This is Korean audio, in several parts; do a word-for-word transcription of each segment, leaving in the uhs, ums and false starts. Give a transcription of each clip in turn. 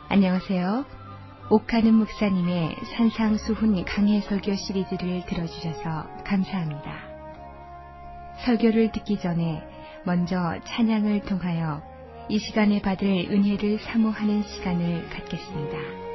안녕하세요. 옥하는 목사님의 산상수훈 강해 설교 시리즈를 들어주셔서 감사합니다. 설교를 듣기 전에 먼저 찬양을 통하여 이 시간에 받을 은혜를 사모하는 시간을 갖겠습니다.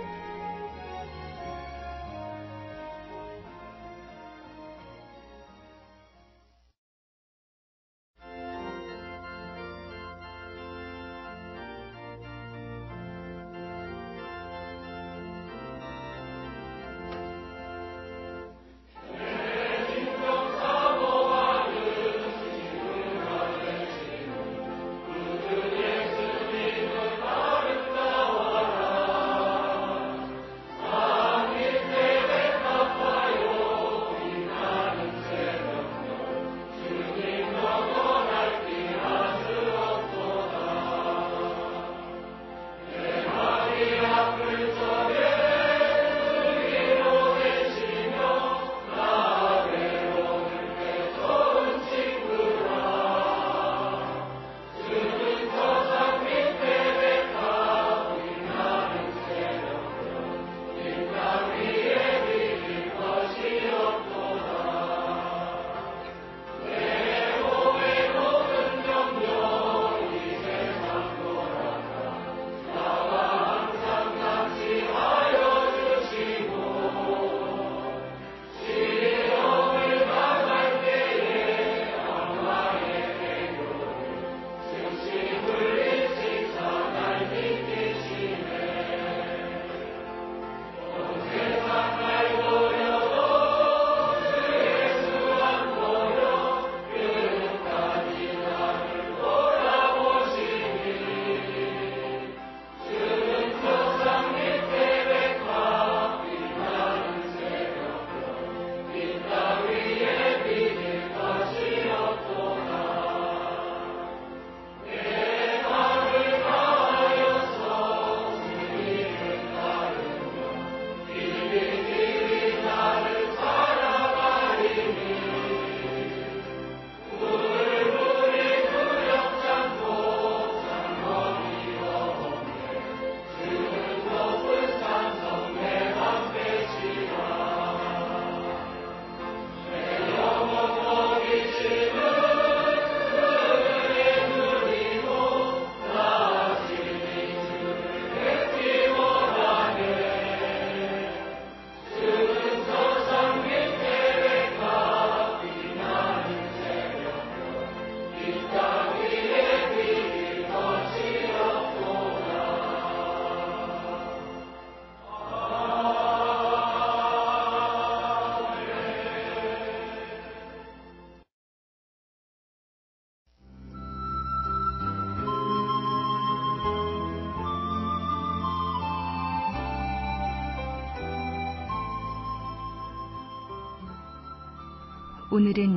오늘은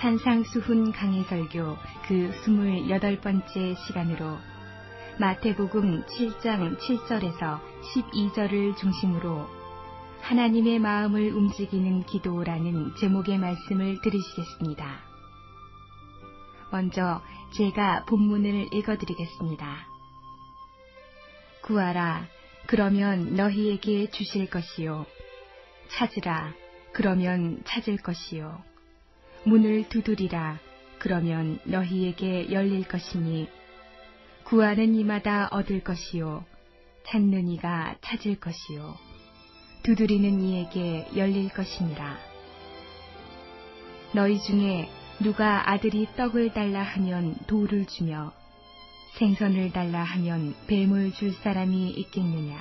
산상수훈 강해 설교 그 스물여덟 번째 시간으로 마태복음 칠 장 칠 절에서 십이 절을 중심으로 하나님의 마음을 움직이는 기도라는 제목의 말씀을 들으시겠습니다. 먼저 제가 본문을 읽어드리겠습니다. 구하라, 그러면 너희에게 주실 것이요. 찾으라, 그러면 찾을 것이요. 문을 두드리라, 그러면 너희에게 열릴 것이니 구하는 이마다 얻을 것이요. 찾는 이가 찾을 것이요. 두드리는 이에게 열릴 것이니라. 너희 중에 누가 아들이 떡을 달라 하면 돌을 주며 생선을 달라 하면 뱀을 줄 사람이 있겠느냐.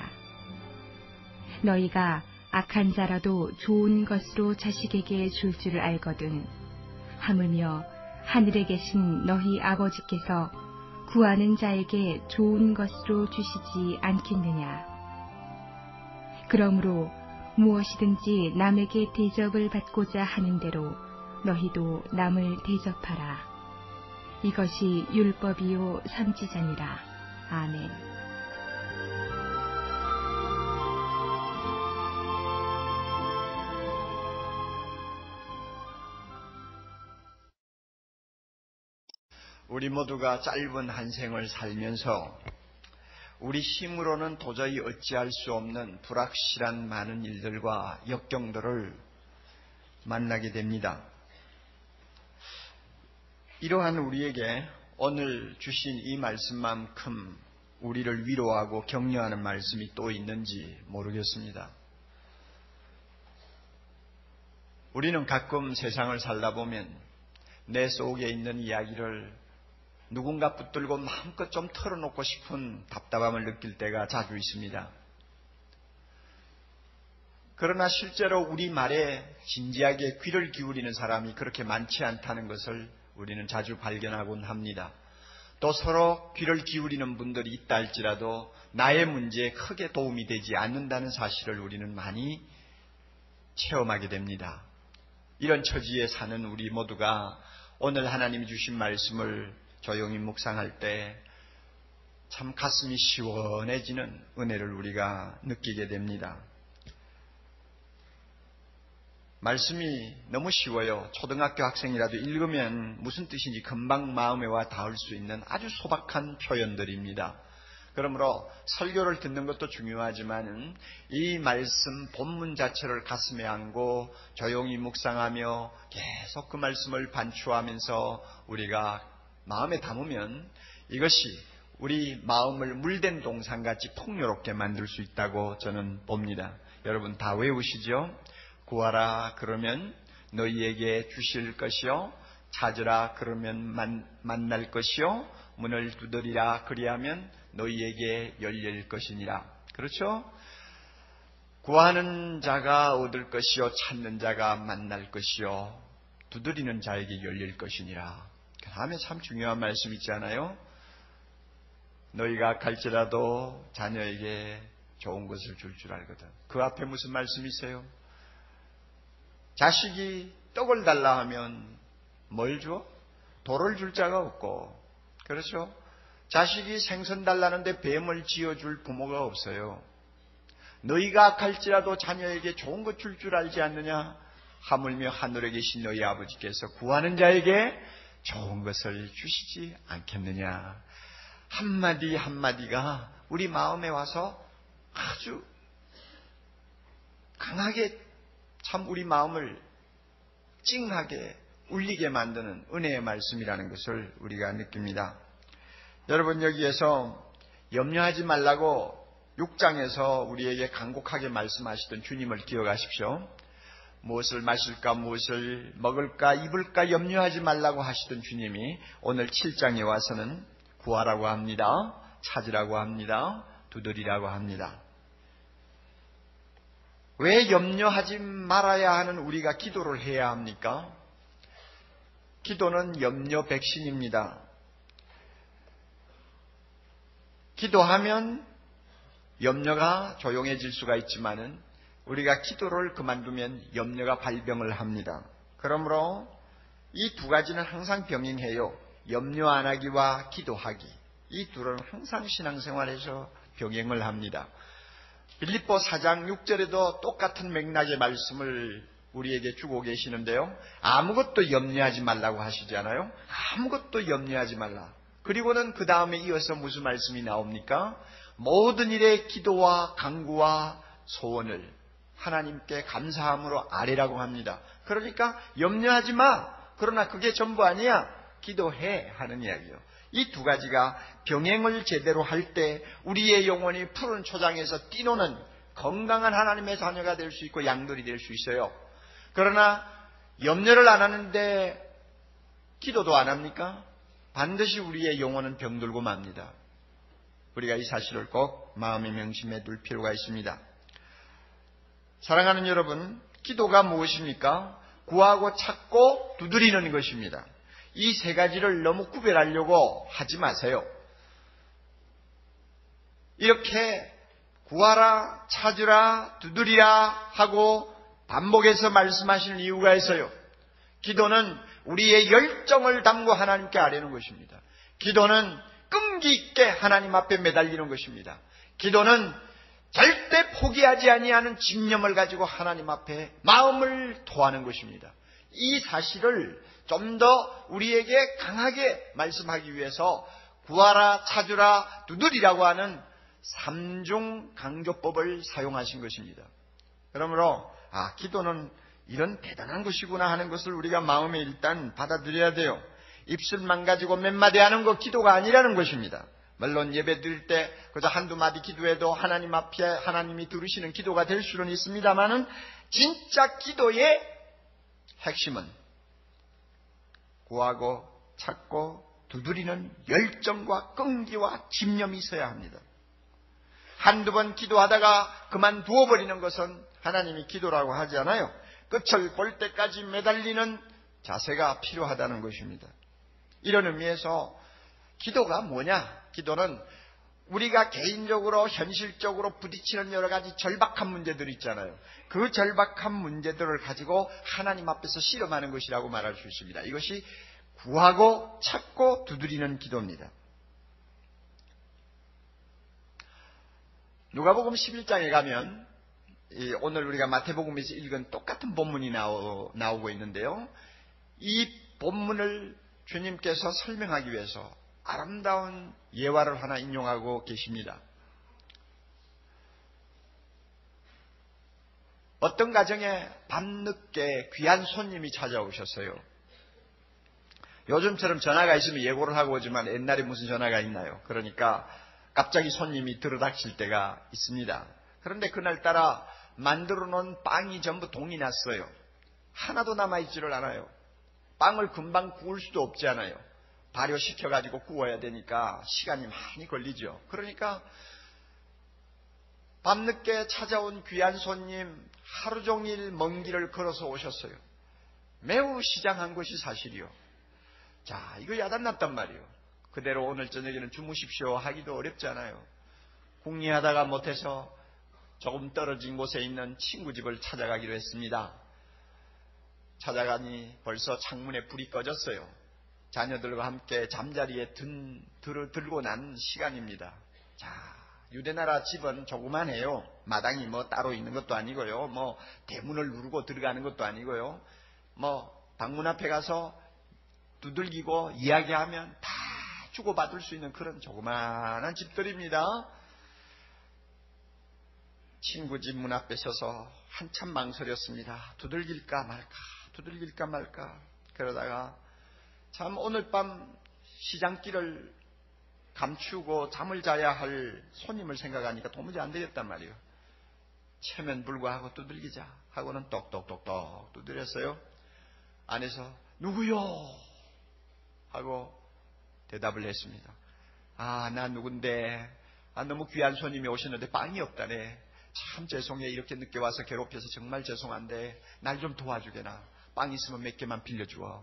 너희가 악한 자라도 좋은 것으로 자식에게 줄 줄을 알거든 하물며 하늘에 계신 너희 아버지께서 구하는 자에게 좋은 것으로 주시지 않겠느냐. 그러므로 무엇이든지 남에게 대접을 받고자 하는 대로 너희도 남을 대접하라. 이것이 율법이요 선지자니라. 아멘. 우리 모두가 짧은 한 생을 살면서 우리 힘으로는 도저히 어찌할 수 없는 불확실한 많은 일들과 역경들을 만나게 됩니다. 이러한 우리에게 오늘 주신 이 말씀만큼 우리를 위로하고 격려하는 말씀이 또 있는지 모르겠습니다. 우리는 가끔 세상을 살다 보면 내 속에 있는 이야기를 누군가 붙들고 마음껏 좀 털어놓고 싶은 답답함을 느낄 때가 자주 있습니다. 그러나 실제로 우리 말에 진지하게 귀를 기울이는 사람이 그렇게 많지 않다는 것을 우리는 자주 발견하곤 합니다. 또 서로 귀를 기울이는 분들이 있다 할지라도 나의 문제에 크게 도움이 되지 않는다는 사실을 우리는 많이 체험하게 됩니다. 이런 처지에 사는 우리 모두가 오늘 하나님이 주신 말씀을 조용히 묵상할 때 참 가슴이 시원해지는 은혜를 우리가 느끼게 됩니다. 말씀이 너무 쉬워요. 초등학교 학생이라도 읽으면 무슨 뜻인지 금방 마음에 와 닿을 수 있는 아주 소박한 표현들입니다. 그러므로 설교를 듣는 것도 중요하지만 이 말씀 본문 자체를 가슴에 안고 조용히 묵상하며 계속 그 말씀을 반추하면서 우리가 마음에 담으면 이것이 우리 마음을 물된 동산같이 풍요롭게 만들 수 있다고 저는 봅니다. 여러분 다 외우시죠? 구하라 그러면 너희에게 주실 것이요, 찾으라 그러면 만, 만날 것이요, 문을 두드리라 그리하면 너희에게 열릴 것이니라. 그렇죠? 구하는 자가 얻을 것이요, 찾는 자가 만날 것이요, 두드리는 자에게 열릴 것이니라. 그 다음에 참 중요한 말씀 있지 않아요? 너희가 갈지라도 자녀에게 좋은 것을 줄 줄 알거든. 그 앞에 무슨 말씀이 있어요? 자식이 떡을 달라 하면 뭘 줘? 돌을 줄 자가 없고, 그렇죠? 자식이 생선 달라는데 뱀을 지어줄 부모가 없어요. 너희가 갈지라도 자녀에게 좋은 것 줄 줄 알지 않느냐? 하물며 하늘에 계신 너희 아버지께서 구하는 자에게 좋은 것을 주시지 않겠느냐? 한마디 한마디가 우리 마음에 와서 아주 강하게 참 우리 마음을 찡하게 울리게 만드는 은혜의 말씀이라는 것을 우리가 느낍니다. 여러분 여기에서 염려하지 말라고 육 장에서 우리에게 간곡하게 말씀하시던 주님을 기억하십시오. 무엇을 마실까, 무엇을 먹을까, 입을까 염려하지 말라고 하시던 주님이 오늘 칠 장에 와서는 구하라고 합니다. 찾으라고 합니다. 두드리라고 합니다. 왜 염려하지 말아야 하는 우리가 기도를 해야 합니까? 기도는 염려 백신입니다. 기도하면 염려가 조용해질 수가 있지만은 우리가 기도를 그만두면 염려가 발병을 합니다. 그러므로 이 두 가지는 항상 병행해요. 염려 안 하기와 기도하기. 이 둘은 항상 신앙생활에서 병행을 합니다. 빌립보 사 장 육 절에도 똑같은 맥락의 말씀을 우리에게 주고 계시는데요. 아무것도 염려하지 말라고 하시잖아요. 아무것도 염려하지 말라. 그리고는 그 다음에 이어서 무슨 말씀이 나옵니까? 모든 일에 기도와 간구와 소원을 하나님께 감사함으로 아뢰라고 합니다. 그러니까 염려하지 마. 그러나 그게 전부 아니야. 기도해 하는 이야기예요. 이 두 가지가 병행을 제대로 할 때 우리의 영혼이 푸른 초장에서 뛰노는 건강한 하나님의 자녀가 될 수 있고 양들이 될 수 있어요. 그러나 염려를 안 하는데 기도도 안 합니까? 반드시 우리의 영혼은 병들고 맙니다. 우리가 이 사실을 꼭 마음에 명심해 둘 필요가 있습니다. 사랑하는 여러분, 기도가 무엇입니까? 구하고 찾고 두드리는 것입니다. 이 세 가지를 너무 구별하려고 하지 마세요. 이렇게 구하라, 찾으라, 두드리라 하고 반복해서 말씀하시는 이유가 있어요. 기도는 우리의 열정을 담고 하나님께 아뢰는 것입니다. 기도는 끈기 있게 하나님 앞에 매달리는 것입니다. 기도는 절대 포기하지 아니하는 집념을 가지고 하나님 앞에 마음을 토하는 것입니다. 이 사실을 좀 더 우리에게 강하게 말씀하기 위해서 구하라, 찾으라, 두드리라고 하는 삼중 강조법을 사용하신 것입니다. 그러므로 아, 기도는 이런 대단한 것이구나 하는 것을 우리가 마음에 일단 받아들여야 돼요. 입술만 가지고 몇 마디 하는 거 기도가 아니라는 것입니다. 물론 예배 드릴 때 그저 한두 마디 기도해도 하나님 앞에 하나님이 들으시는 기도가 될 수는 있습니다만은 진짜 기도의 핵심은 구하고 찾고 두드리는 열정과 끈기와 집념이 있어야 합니다. 한두 번 기도하다가 그만두어버리는 것은 하나님이 기도라고 하지 않아요. 끝을 볼 때까지 매달리는 자세가 필요하다는 것입니다. 이런 의미에서 기도가 뭐냐? 기도는 우리가 개인적으로 현실적으로 부딪히는 여러 가지 절박한 문제들이 있잖아요. 그 절박한 문제들을 가지고 하나님 앞에서 씨름하는 것이라고 말할 수 있습니다. 이것이 구하고 찾고 두드리는 기도입니다. 누가복음 십일 장에 가면 오늘 우리가 마태복음에서 읽은 똑같은 본문이 나오, 나오고 있는데요. 이 본문을 주님께서 설명하기 위해서 아름다운 예화를 하나 인용하고 계십니다. 어떤 가정에 밤늦게 귀한 손님이 찾아오셨어요. 요즘처럼 전화가 있으면 예고를 하고 오지만 옛날에 무슨 전화가 있나요? 그러니까 갑자기 손님이 들어닥칠 때가 있습니다. 그런데 그날따라 만들어 놓은 빵이 전부 동이 났어요. 하나도 남아있지를 않아요. 빵을 금방 구울 수도 없지 않아요. 발효시켜가지고 구워야 되니까 시간이 많이 걸리죠. 그러니까 밤늦게 찾아온 귀한 손님 하루 종일 먼 길을 걸어서 오셨어요. 매우 시장한 것이 사실이요. 자, 이거 야단났단 말이에요. 그대로 오늘 저녁에는 주무십시오 하기도 어렵잖아요. 궁리하다가 못해서 조금 떨어진 곳에 있는 친구 집을 찾아가기로 했습니다. 찾아가니 벌써 창문에 불이 꺼졌어요. 자녀들과 함께 잠자리에 든, 들, 들고 난 시간입니다. 자, 유대나라 집은 조그만해요. 마당이 뭐 따로 있는 것도 아니고요. 뭐 대문을 누르고 들어가는 것도 아니고요. 뭐 방문 앞에 가서 두들기고 이야기하면 다 주고받을 수 있는 그런 조그만한 집들입니다. 친구 집 문 앞에 서서 한참 망설였습니다. 두들길까 말까 두들길까 말까. 그러다가 참 오늘 밤 시장길을 감추고 잠을 자야 할 손님을 생각하니까 도무지 안 되겠단 말이에요. 체면 불구하고 두들기자 하고는 똑똑똑똑 두드렸어요. 안에서 누구요? 하고 대답을 했습니다. 아, 나 누군데, 아, 너무 귀한 손님이 오셨는데 빵이 없다네. 참 죄송해. 이렇게 늦게 와서 괴롭혀서 정말 죄송한데 날 좀 도와주게나. 빵 있으면 몇 개만 빌려주어.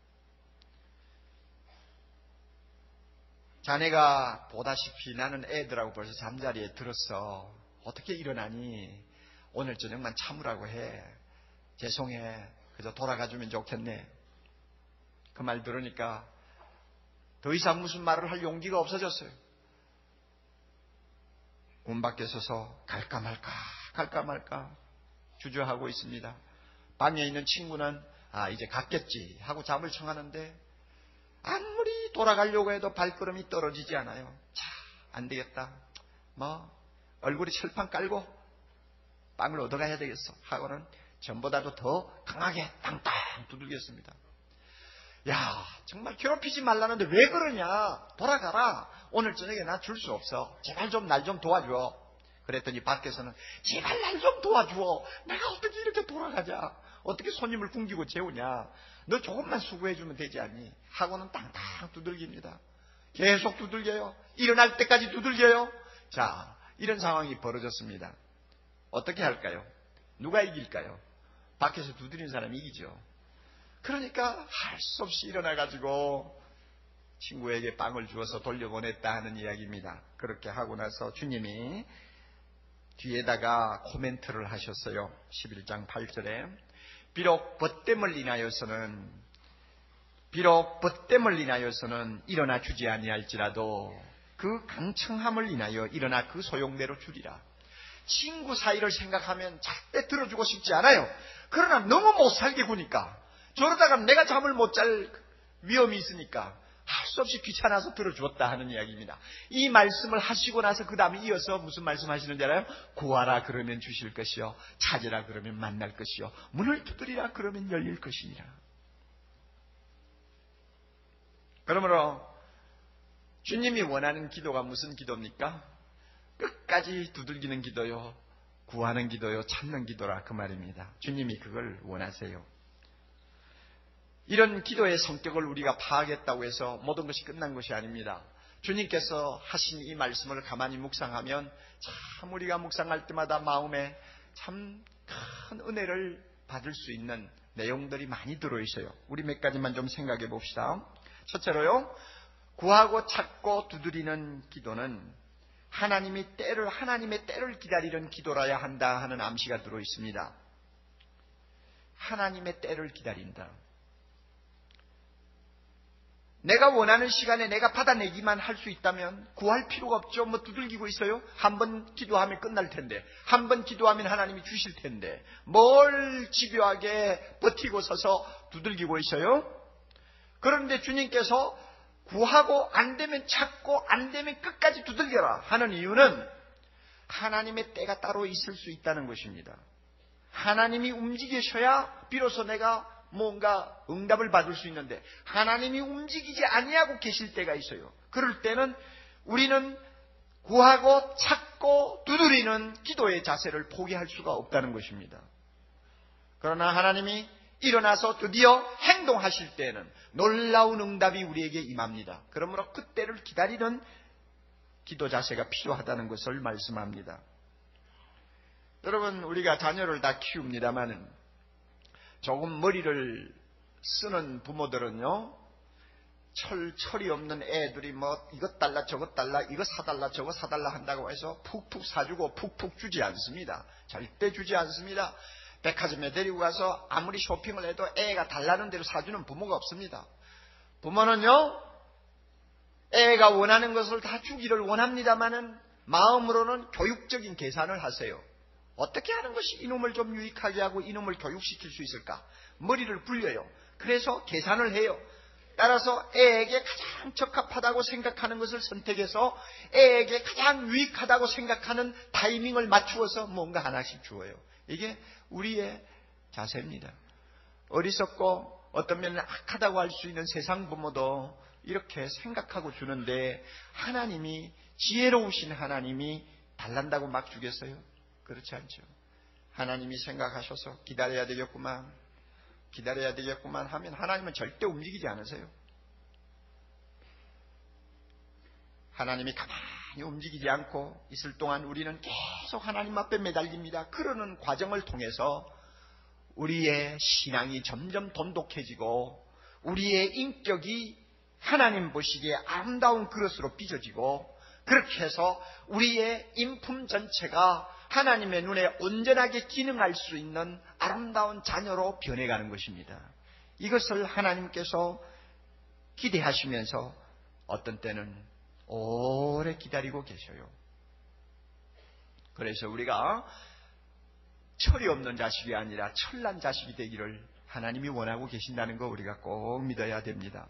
자네가 보다시피 나는 애들하고 벌써 잠자리에 들었어. 어떻게 일어나니? 오늘 저녁만 참으라고 해. 죄송해. 그저 돌아가주면 좋겠네. 그 말 들으니까 더 이상 무슨 말을 할 용기가 없어졌어요. 문 밖에 서서 갈까 말까 갈까 말까 주저하고 있습니다. 방에 있는 친구는 아 이제 갔겠지 하고 잠을 청하는데 아무리 돌아가려고 해도 발걸음이 떨어지지 않아요. 자, 안 되겠다. 뭐 얼굴에 철판 깔고 빵을 얻어가야 되겠어 하고는 전보다도 더 강하게 땅땅 두들겼습니다. 야, 정말 괴롭히지 말라는데 왜 그러냐? 돌아가라. 오늘 저녁에 나 줄 수 없어. 제발 좀 날 좀 도와줘. 그랬더니 밖에서는 제발 날 좀 도와줘. 내가 어떻게 이렇게 돌아가자. 어떻게 손님을 굶기고 재우냐. 너 조금만 수고해주면 되지 않니? 하고는 땅땅 두들깁니다. 계속 두들겨요. 일어날 때까지 두들겨요. 자, 이런 상황이 벌어졌습니다. 어떻게 할까요? 누가 이길까요? 밖에서 두드리는 사람이 이기죠. 그러니까 할 수 없이 일어나가지고 친구에게 빵을 주어서 돌려보냈다 하는 이야기입니다. 그렇게 하고 나서 주님이 뒤에다가 코멘트를 하셨어요. 십일 장 팔 절에 비록 벗됨을 인하여서는 비록 벗됨을 인하여서는 일어나 주지 아니할지라도 그 강청함을 인하여 일어나 그 소용대로 주리라. 친구 사이를 생각하면 절대 들어주고 싶지 않아요. 그러나 너무 못 살게 구니까 저러다가 내가 잠을 못 잘 위험이 있으니까 할 수 없이 귀찮아서 들어주었다 하는 이야기입니다. 이 말씀을 하시고 나서 그 다음에 이어서 무슨 말씀 하시는지 알아요? 구하라 그러면 주실 것이요, 찾으라 그러면 만날 것이요, 문을 두드리라 그러면 열릴 것이니라. 그러므로 주님이 원하는 기도가 무슨 기도입니까? 끝까지 두들기는 기도요, 구하는 기도요, 찾는 기도라 그 말입니다. 주님이 그걸 원하세요. 이런 기도의 성격을 우리가 파악했다고 해서 모든 것이 끝난 것이 아닙니다. 주님께서 하신 이 말씀을 가만히 묵상하면 참 우리가 묵상할 때마다 마음에 참 큰 은혜를 받을 수 있는 내용들이 많이 들어있어요. 우리 몇 가지만 좀 생각해 봅시다. 첫째로요, 구하고 찾고 두드리는 기도는 하나님이 때를, 하나님의 때를 기다리는 기도라야 한다 하는 암시가 들어있습니다. 하나님의 때를 기다린다. 내가 원하는 시간에 내가 받아내기만 할 수 있다면 구할 필요가 없죠. 뭐 두들기고 있어요? 한 번 기도하면 끝날 텐데, 한 번 기도하면 하나님이 주실 텐데 뭘 집요하게 버티고 서서 두들기고 있어요? 그런데 주님께서 구하고 안 되면 찾고 안 되면 끝까지 두들겨라 하는 이유는 하나님의 때가 따로 있을 수 있다는 것입니다. 하나님이 움직이셔야 비로소 내가 뭔가 응답을 받을 수 있는데 하나님이 움직이지 아니하고 계실 때가 있어요. 그럴 때는 우리는 구하고 찾고 두드리는 기도의 자세를 포기할 수가 없다는 것입니다. 그러나 하나님이 일어나서 드디어 행동하실 때는 놀라운 응답이 우리에게 임합니다. 그러므로 그때를 기다리는 기도 자세가 필요하다는 것을 말씀합니다. 여러분, 우리가 자녀를 다 키웁니다마는 조금 머리를 쓰는 부모들은요, 철, 철이 없는 애들이 뭐 이것 달라 저것 달라 이거 사달라 저거 사달라 한다고 해서 푹푹 사주고 푹푹 주지 않습니다. 절대 주지 않습니다. 백화점에 데리고 가서 아무리 쇼핑을 해도 애가 달라는 대로 사주는 부모가 없습니다. 부모는요, 애가 원하는 것을 다 주기를 원합니다마는 마음으로는 교육적인 계산을 하세요. 어떻게 하는 것이 이놈을 좀 유익하게 하고 이놈을 교육시킬 수 있을까? 머리를 굴려요. 그래서 계산을 해요. 따라서 애에게 가장 적합하다고 생각하는 것을 선택해서 애에게 가장 유익하다고 생각하는 타이밍을 맞추어서 뭔가 하나씩 주어요. 이게 우리의 자세입니다. 어리석고 어떤 면은 악하다고 할 수 있는 세상 부모도 이렇게 생각하고 주는데 하나님이, 지혜로우신 하나님이 달란다고 막 주겠어요? 그렇지 않죠. 하나님이 생각하셔서 기다려야 되겠구만, 기다려야 되겠구만 하면 하나님은 절대 움직이지 않으세요. 하나님이 가만히 움직이지 않고 있을 동안 우리는 계속 하나님 앞에 매달립니다. 그러는 과정을 통해서 우리의 신앙이 점점 돈독해지고 우리의 인격이 하나님 보시기에 아름다운 그릇으로 빚어지고, 그렇게 해서 우리의 인품 전체가 하나님의 눈에 온전하게 기능할 수 있는 아름다운 자녀로 변해가는 것입니다. 이것을 하나님께서 기대하시면서 어떤 때는 오래 기다리고 계셔요. 그래서 우리가 철이 없는 자식이 아니라 철난 자식이 되기를 하나님이 원하고 계신다는 거 우리가 꼭 믿어야 됩니다.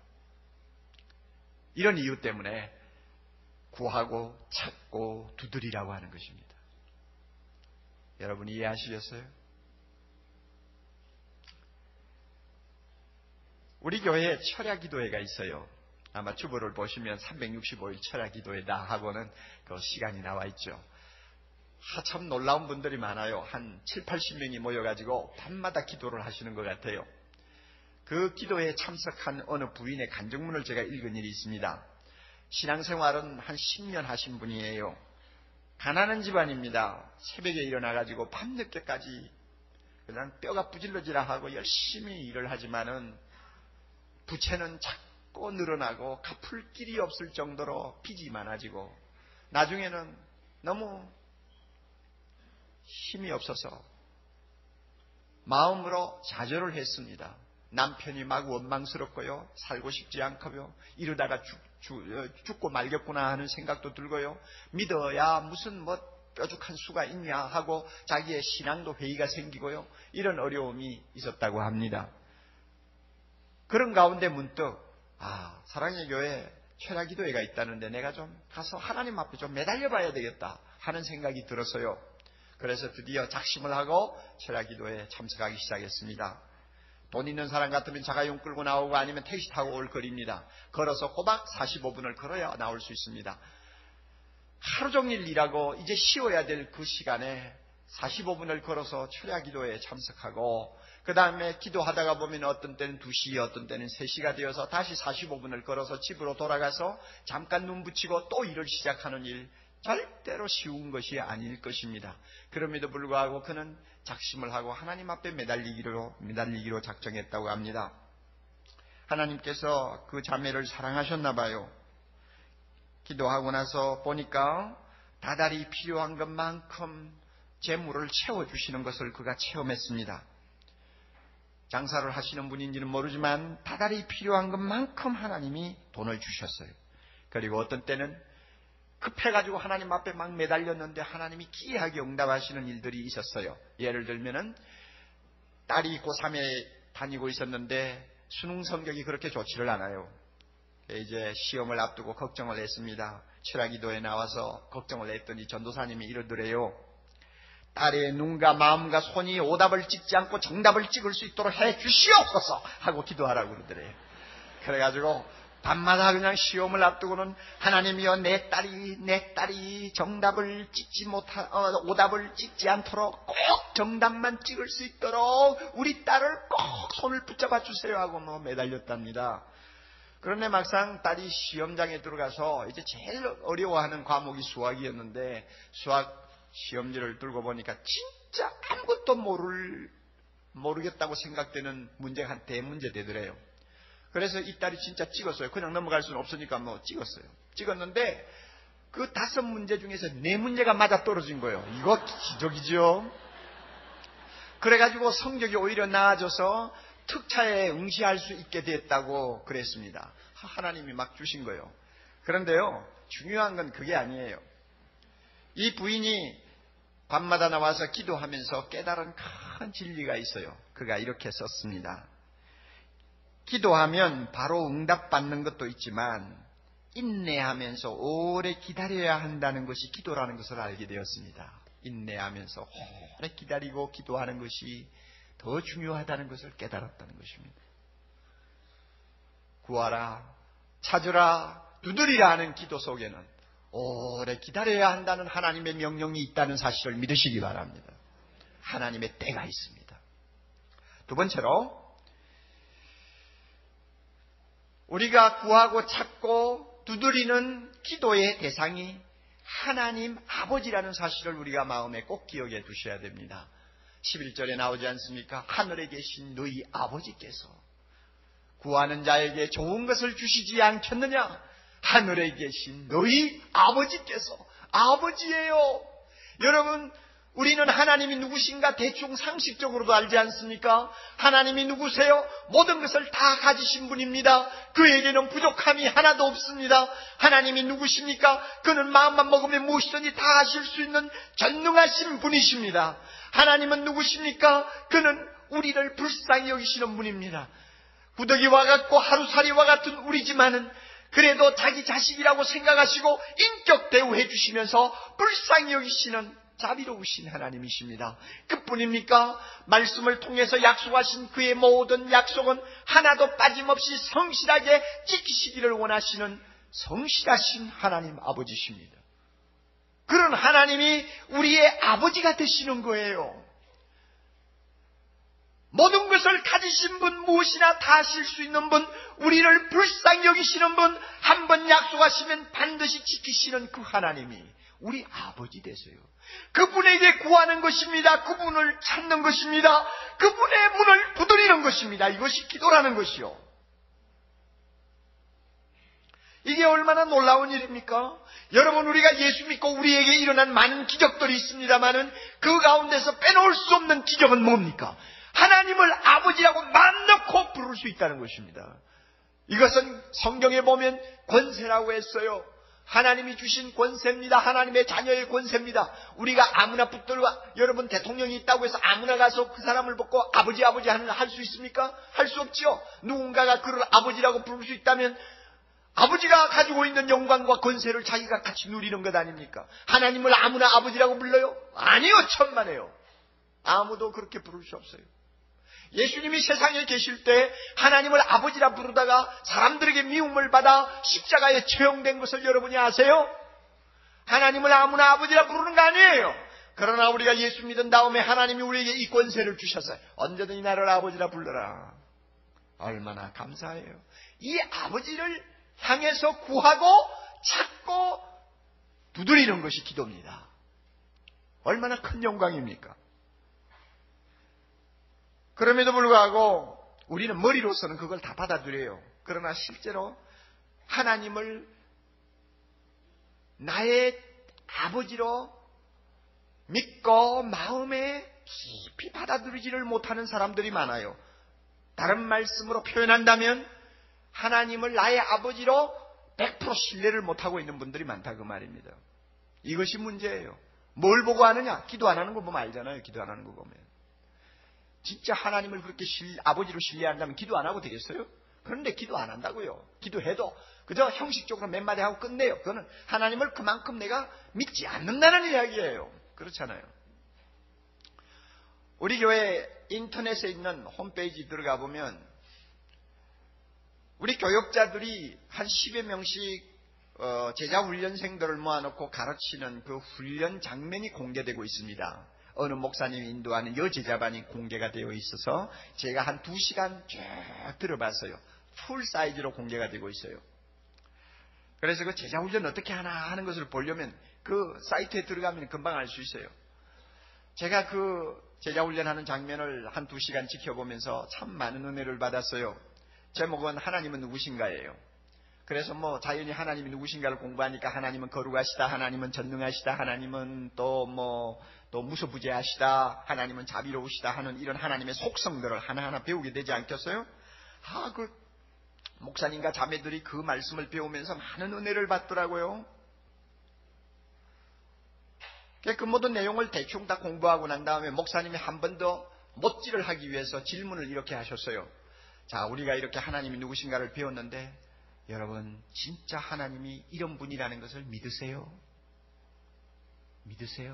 이런 이유 때문에 구하고 찾고 두드리라고 하는 것입니다. 여러분 이해하시겠어요? 우리 교회에 철야기도회가 있어요. 아마 주보를 보시면 삼백육십오 일 철야기도회다 하고는 그 시간이 나와 있죠. 하, 참 놀라운 분들이 많아요. 한 칠팔십 명이 모여가지고 밤마다 기도를 하시는 것 같아요. 그 기도에 참석한 어느 부인의 간증문을 제가 읽은 일이 있습니다. 신앙생활은 한 십 년 하신 분이에요. 가난한 집안입니다. 새벽에 일어나가지고 밤늦게까지 그냥 뼈가 부질러지라 하고 열심히 일을 하지만은 부채는 자꾸 늘어나고 갚을 길이 없을 정도로 빚이 많아지고 나중에는 너무 힘이 없어서 마음으로 좌절을 했습니다. 남편이 막 원망스럽고요, 살고 싶지 않고요, 이러다가 죽, 죽, 죽고 말겠구나 하는 생각도 들고요, 믿어야 무슨 뭐 뾰족한 수가 있냐 하고 자기의 신앙도 회의가 생기고요, 이런 어려움이 있었다고 합니다. 그런 가운데 문득 아, 사랑의 교회 철야기도회가 있다는데 내가 좀 가서 하나님 앞에 좀 매달려 봐야 되겠다 하는 생각이 들었어요. 그래서 드디어 작심을 하고 철야기도회에 참석하기 시작했습니다. 돈 있는 사람 같으면 자가용 끌고 나오고 아니면 택시 타고 올 거리입니다. 걸어서 꼬박 사십오 분을 걸어야 나올 수 있습니다. 하루 종일 일하고 이제 쉬어야 될 그 시간에 사십오 분을 걸어서 철야기도회에 참석하고 그 다음에 기도하다가 보면 어떤 때는 두 시, 어떤 때는 세 시가 되어서 다시 사십오 분을 걸어서 집으로 돌아가서 잠깐 눈 붙이고 또 일을 시작하는 일, 절대로 쉬운 것이 아닐 것입니다. 그럼에도 불구하고 그는 작심을 하고 하나님 앞에 매달리기로, 매달리기로 작정했다고 합니다. 하나님께서 그 자매를 사랑하셨나 봐요. 기도하고 나서 보니까 다달이 필요한 것만큼 재물을 채워주시는 것을 그가 체험했습니다. 장사를 하시는 분인지는 모르지만 다달이 필요한 것만큼 하나님이 돈을 주셨어요. 그리고 어떤 때는 급해가지고 하나님 앞에 막 매달렸는데 하나님이 기이하게 응답하시는 일들이 있었어요. 예를 들면은 딸이 고삼에 다니고 있었는데 수능 성적이 그렇게 좋지를 않아요. 이제 시험을 앞두고 걱정을 했습니다. 철야기도에 나와서 걱정을 했더니 전도사님이 이러더래요. 딸의 눈과 마음과 손이 오답을 찍지 않고 정답을 찍을 수 있도록 해 주시옵소서 하고 기도하라고 그러더래요. 그래가지고 밤마다 그냥 시험을 앞두고는 하나님이여 내 딸이 내 딸이 정답을 찍지 못한 어, 오답을 찍지 않도록 꼭 정답만 찍을 수 있도록 우리 딸을 꼭 손을 붙잡아 주세요 하고 뭐 매달렸답니다. 그런데 막상 딸이 시험장에 들어가서 이제 제일 어려워하는 과목이 수학이었는데 수학 시험지를 들고 보니까 진짜 아무것도 모를, 모르겠다고 생각되는 문제가 한 대문제 되더래요. 그래서 이 딸이 진짜 찍었어요. 그냥 넘어갈 수는 없으니까 뭐 찍었어요. 찍었는데 그 다섯 문제 중에서 네 문제가 맞아 떨어진 거예요. 이거 기적이죠. 그래가지고 성적이 오히려 나아져서 특차에 응시할 수 있게 됐다고 그랬습니다. 하나님이 막 주신 거예요. 그런데요, 중요한 건 그게 아니에요. 이 부인이 밤마다 나와서 기도하면서 깨달은 큰 진리가 있어요. 그가 이렇게 썼습니다. 기도하면 바로 응답받는 것도 있지만 인내하면서 오래 기다려야 한다는 것이 기도라는 것을 알게 되었습니다. 인내하면서 오래 기다리고 기도하는 것이 더 중요하다는 것을 깨달았다는 것입니다. 구하라, 찾으라, 두드리라 하는 기도 속에는 오래 기다려야 한다는 하나님의 명령이 있다는 사실을 믿으시기 바랍니다. 하나님의 때가 있습니다. 두 번째로 우리가 구하고 찾고 두드리는 기도의 대상이 하나님 아버지라는 사실을 우리가 마음에 꼭 기억해 두셔야 됩니다. 십일 절에 나오지 않습니까? 하늘에 계신 너희 아버지께서 구하는 자에게 좋은 것을 주시지 않겠느냐? 하늘에 계신 너희 아버지께서 아버지예요. 여러분, 우리는 하나님이 누구신가 대충 상식적으로도 알지 않습니까? 하나님이 누구세요? 모든 것을 다 가지신 분입니다. 그에게는 부족함이 하나도 없습니다. 하나님이 누구십니까? 그는 마음만 먹으면 무엇이든지 다 하실 수 있는 전능하신 분이십니다. 하나님은 누구십니까? 그는 우리를 불쌍히 여기시는 분입니다. 구더기와 같고 하루살이와 같은 우리지만은 그래도 자기 자식이라고 생각하시고 인격 대우해 주시면서 불쌍히 여기시는 자비로우신 하나님이십니다. 그뿐입니까? 말씀을 통해서 약속하신 그의 모든 약속은 하나도 빠짐없이 성실하게 지키시기를 원하시는 성실하신 하나님 아버지십니다. 그런 하나님이 우리의 아버지가 되시는 거예요. 모든 것을 가지신 분, 무엇이나 다 하실 수 있는 분, 우리를 불쌍히 여기시는 분, 한 번 약속하시면 반드시 지키시는 그 하나님이 우리 아버지 되세요. 그분에게 구하는 것입니다. 그분을 찾는 것입니다. 그분의 문을 두드리는 것입니다. 이것이 기도라는 것이요. 이게 얼마나 놀라운 일입니까? 여러분, 우리가 예수 믿고 우리에게 일어난 많은 기적들이 있습니다마는 그 가운데서 빼놓을 수 없는 기적은 뭡니까? 하나님을 아버지라고 맘 놓고 부를 수 있다는 것입니다. 이것은 성경에 보면 권세라고 했어요. 하나님이 주신 권세입니다. 하나님의 자녀의 권세입니다. 우리가 아무나 붙들고, 여러분 대통령이 있다고 해서 아무나 가서 그 사람을 벗고 아버지 아버지 하는 할 수 있습니까? 할 수 없지요. 누군가가 그를 아버지라고 부를 수 있다면 아버지가 가지고 있는 영광과 권세를 자기가 같이 누리는 것 아닙니까? 하나님을 아무나 아버지라고 불러요? 아니요, 천만에요. 아무도 그렇게 부를 수 없어요. 예수님이 세상에 계실 때 하나님을 아버지라 부르다가 사람들에게 미움을 받아 십자가에 처형된 것을 여러분이 아세요? 하나님을 아무나 아버지라 부르는 거 아니에요. 그러나 우리가 예수 믿은 다음에 하나님이 우리에게 이 권세를 주셨어요. 언제든지 나를 아버지라 불러라. 얼마나 감사해요. 이 아버지를 향해서 구하고 찾고 두드리는 것이 기도입니다. 얼마나 큰 영광입니까? 그럼에도 불구하고 우리는 머리로서는 그걸 다 받아들여요. 그러나 실제로 하나님을 나의 아버지로 믿고 마음에 깊이 받아들이지를 못하는 사람들이 많아요. 다른 말씀으로 표현한다면 하나님을 나의 아버지로 백 퍼센트 신뢰를 못하고 있는 분들이 많다 그 말입니다. 이것이 문제예요. 뭘 보고 하느냐? 기도 안 하는 거 보면 알잖아요. 기도 안 하는 거 보면. 진짜 하나님을 그렇게 신, 아버지로 신뢰한다면 기도 안 하고 되겠어요? 그런데 기도 안 한다고요. 기도해도 그저 형식적으로 몇 마디 하고 끝내요. 그거는 하나님을 그만큼 내가 믿지 않는다는 이야기예요. 그렇잖아요. 우리 교회 인터넷에 있는 홈페이지 들어가 보면 우리 교역자들이 한 십여 명씩 어, 제자 훈련생들을 모아놓고 가르치는 그 훈련 장면이 공개되고 있습니다. 어느 목사님이 인도하는 여제자반이 공개가 되어 있어서 제가 한 두 시간 쭉 들어봤어요. 풀 사이즈로 공개가 되고 있어요. 그래서 그 제자훈련 어떻게 하나 하는 것을 보려면 그 사이트에 들어가면 금방 알 수 있어요. 제가 그 제자훈련하는 장면을 한 두 시간 지켜보면서 참 많은 은혜를 받았어요. 제목은 하나님은 누구신가예요. 그래서 뭐 자연히 하나님이 누구신가를 공부하니까 하나님은 거룩하시다, 하나님은 전능하시다, 하나님은 또 뭐 또 무소부재하시다, 하나님은 자비로우시다 하는 이런 하나님의 속성들을 하나하나 배우게 되지 않겠어요? 아, 그 목사님과 자매들이 그 말씀을 배우면서 많은 은혜를 받더라고요. 그 모든 내용을 대충 다 공부하고 난 다음에 목사님이 한 번 더 못질을 하기 위해서 질문을 이렇게 하셨어요. 자, 우리가 이렇게 하나님이 누구신가를 배웠는데 여러분 진짜 하나님이 이런 분이라는 것을 믿으세요? 믿으세요?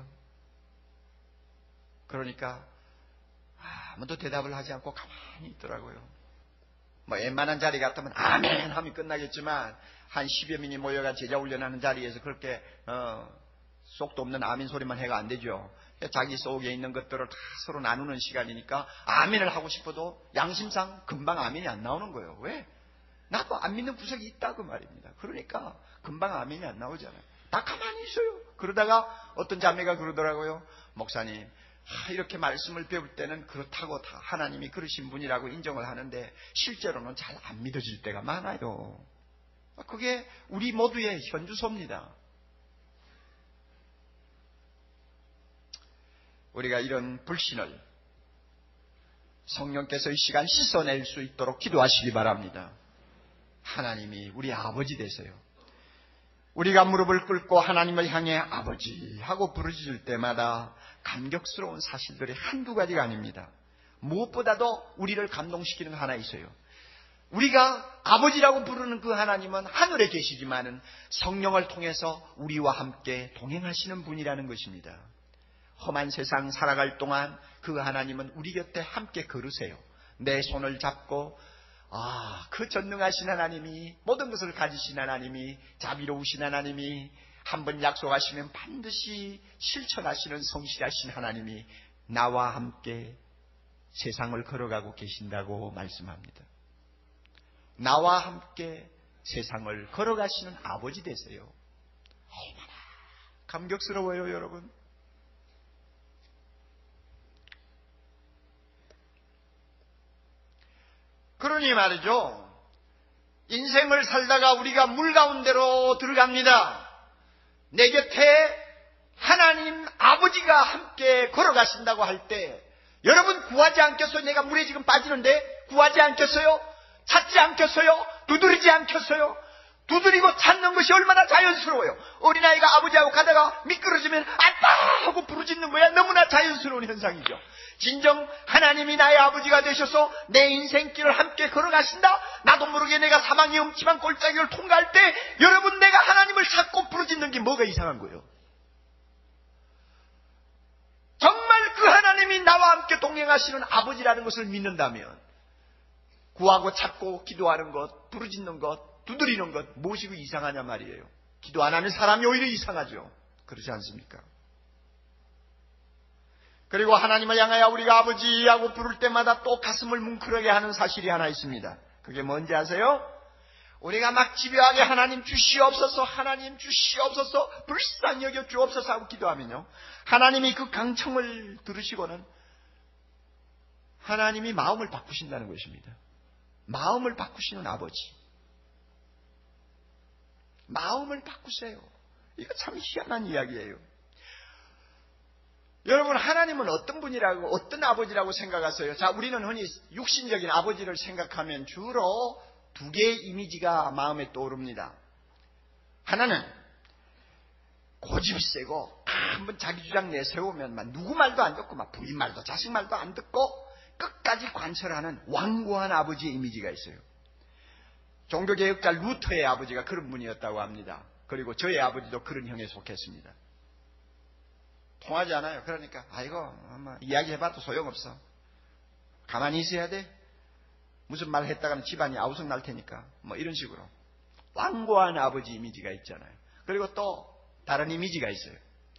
그러니까 아무도 대답을 하지 않고 가만히 있더라고요. 뭐 웬만한 자리 같으면 아멘 하면 끝나겠지만 한 십여 명이 모여가 제자훈련하는 자리에서 그렇게 어, 속도 없는 아멘 소리만 해가 안 되죠. 자기 속에 있는 것들을 다 서로 나누는 시간이니까 아멘을 하고 싶어도 양심상 금방 아멘이 안 나오는 거예요. 왜? 나도 안 믿는 구석이 있다 그 말입니다. 그러니까 금방 아멘이 안 나오잖아요. 다 가만히 있어요. 그러다가 어떤 자매가 그러더라고요. 목사님, 하, 이렇게 말씀을 배울 때는 그렇다고 다 하나님이 그러신 분이라고 인정을 하는데 실제로는 잘 안 믿어질 때가 많아요. 그게 우리 모두의 현주소입니다. 우리가 이런 불신을 성령께서 이 시간 씻어낼 수 있도록 기도하시기 바랍니다. 하나님이 우리 아버지 되세요. 우리가 무릎을 꿇고 하나님을 향해 아버지 하고 부르짖을 때마다 감격스러운 사실들이 한두 가지가 아닙니다. 무엇보다도 우리를 감동시키는 하나 있어요. 우리가 아버지라고 부르는 그 하나님은 하늘에 계시지만은 성령을 통해서 우리와 함께 동행하시는 분이라는 것입니다. 험한 세상 살아갈 동안 그 하나님은 우리 곁에 함께 걸으세요. 내 손을 잡고 아, 그 전능하신 하나님이, 모든 것을 가지신 하나님이, 자비로우신 하나님이, 한번 약속하시면 반드시 실천하시는 성실하신 하나님이 나와 함께 세상을 걸어가고 계신다고 말씀합니다. 나와 함께 세상을 걸어가시는 아버지 되세요. 얼마나 감격스러워요, 여러분. 그러니 말이죠. 인생을 살다가 우리가 물 가운데로 들어갑니다. 내 곁에 하나님 아버지가 함께 걸어가신다고 할 때 여러분 구하지 않겠어요? 내가 물에 지금 빠지는데 구하지 않겠어요? 찾지 않겠어요? 두드리지 않겠어요? 두드리고 찾는 것이 얼마나 자연스러워요. 어린아이가 아버지하고 가다가 미끄러지면 아빠 하고 부르짖는 거야. 너무나 자연스러운 현상이죠. 진정 하나님이 나의 아버지가 되셔서 내 인생길을 함께 걸어가신다. 나도 모르게 내가 사망의 음침한 골짜기를 통과할 때 여러분 내가 하나님을 찾고 부르짖는 게 뭐가 이상한 거예요. 정말 그 하나님이 나와 함께 동행하시는 아버지라는 것을 믿는다면 구하고 찾고 기도하는 것, 부르짖는 것, 두드리는 것 무엇이 그 이상하냐 말이에요. 기도 안 하는 사람이 오히려 이상하죠. 그렇지 않습니까? 그리고 하나님을 향하여 우리가 아버지하고 부를 때마다 또 가슴을 뭉클하게 하는 사실이 하나 있습니다. 그게 뭔지 아세요? 우리가 막 집요하게 하나님 주시옵소서, 하나님 주시옵소서, 불쌍히 여겨 주옵소서 하고 기도하면요, 하나님이 그 강청을 들으시고는 하나님이 마음을 바꾸신다는 것입니다. 마음을 바꾸시는 아버지. 마음을 바꾸세요. 이거 참 희한한 이야기예요. 여러분, 하나님은 어떤 분이라고, 어떤 아버지라고 생각하세요? 자, 우리는 흔히 육신적인 아버지를 생각하면 주로 두 개의 이미지가 마음에 떠오릅니다. 하나는 고집이 세고 한번 자기 주장 내세우면 막 누구 말도 안 듣고 막 부인 말도 자식 말도 안 듣고 끝까지 관철하는 완고한 아버지의 이미지가 있어요. 종교개혁자 루터의 아버지가 그런 분이었다고 합니다. 그리고 저의 아버지도 그런 형에 속했습니다. 통하지 않아요. 그러니까 아이고 아마 이야기해봐도 소용없어. 가만히 있어야 돼. 무슨 말 했다가는 집안이 아우성 날 테니까 뭐 이런 식으로 완고한 아버지 이미지가 있잖아요. 그리고 또 다른 이미지가 있어요.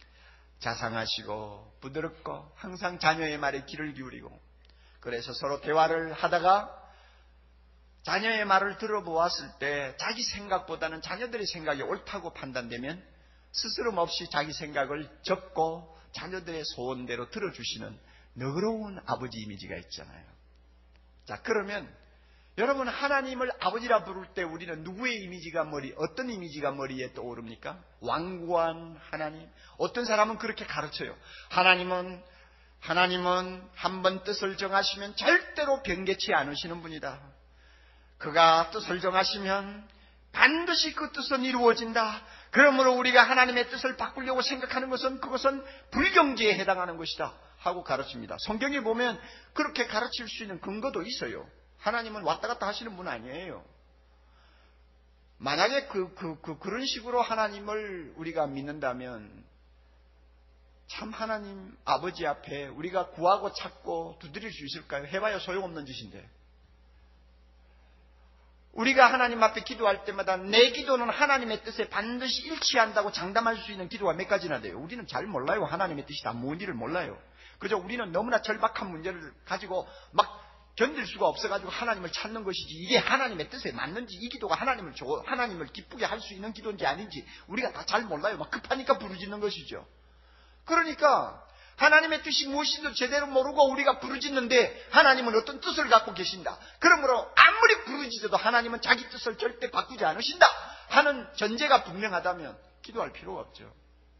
자상하시고 부드럽고 항상 자녀의 말에 귀를 기울이고, 그래서 서로 대화를 하다가 자녀의 말을 들어보았을 때 자기 생각보다는 자녀들의 생각이 옳다고 판단되면 스스럼 없이 자기 생각을 접고 자녀들의 소원대로 들어주시는 너그러운 아버지 이미지가 있잖아요. 자, 그러면 여러분, 하나님을 아버지라 부를 때 우리는 누구의 이미지가 머리, 어떤 이미지가 머리에 떠오릅니까? 완고한 하나님. 어떤 사람은 그렇게 가르쳐요. 하나님은 하나님은 한번 뜻을 정하시면 절대로 변개치 않으시는 분이다. 그가 뜻을 정하시면 반드시 그 뜻은 이루어진다. 그러므로 우리가 하나님의 뜻을 바꾸려고 생각하는 것은 그것은 불경지에 해당하는 것이다 하고 가르칩니다. 성경에 보면 그렇게 가르칠 수 있는 근거도 있어요. 하나님은 왔다 갔다 하시는 분 아니에요. 만약에 그, 그, 그, 그런 식으로 하나님을 우리가 믿는다면 참 하나님 아버지 앞에 우리가 구하고 찾고 두드릴 수 있을까요? 해봐야 소용없는 짓인데. 우리가 하나님 앞에 기도할 때마다 내 기도는 하나님의 뜻에 반드시 일치한다고 장담할 수 있는 기도가 몇 가지나 돼요. 우리는 잘 몰라요. 하나님의 뜻이 다 뭔지를 몰라요. 그저 우리는 너무나 절박한 문제를 가지고 막 견딜 수가 없어가지고 하나님을 찾는 것이지, 이게 하나님의 뜻에 맞는지, 이 기도가 하나님을 조, 하나님을 기쁘게 할 수 있는 기도인지 아닌지 우리가 다 잘 몰라요. 막 급하니까 부르짖는 것이죠. 그러니까 하나님의 뜻이 무엇인지 제대로 모르고 우리가 부르짖는데 하나님은 어떤 뜻을 갖고 계신다. 그러므로 아무리 부르짖어도 하나님은 자기 뜻을 절대 바꾸지 않으신다 하는 전제가 분명하다면 기도할 필요가 없죠.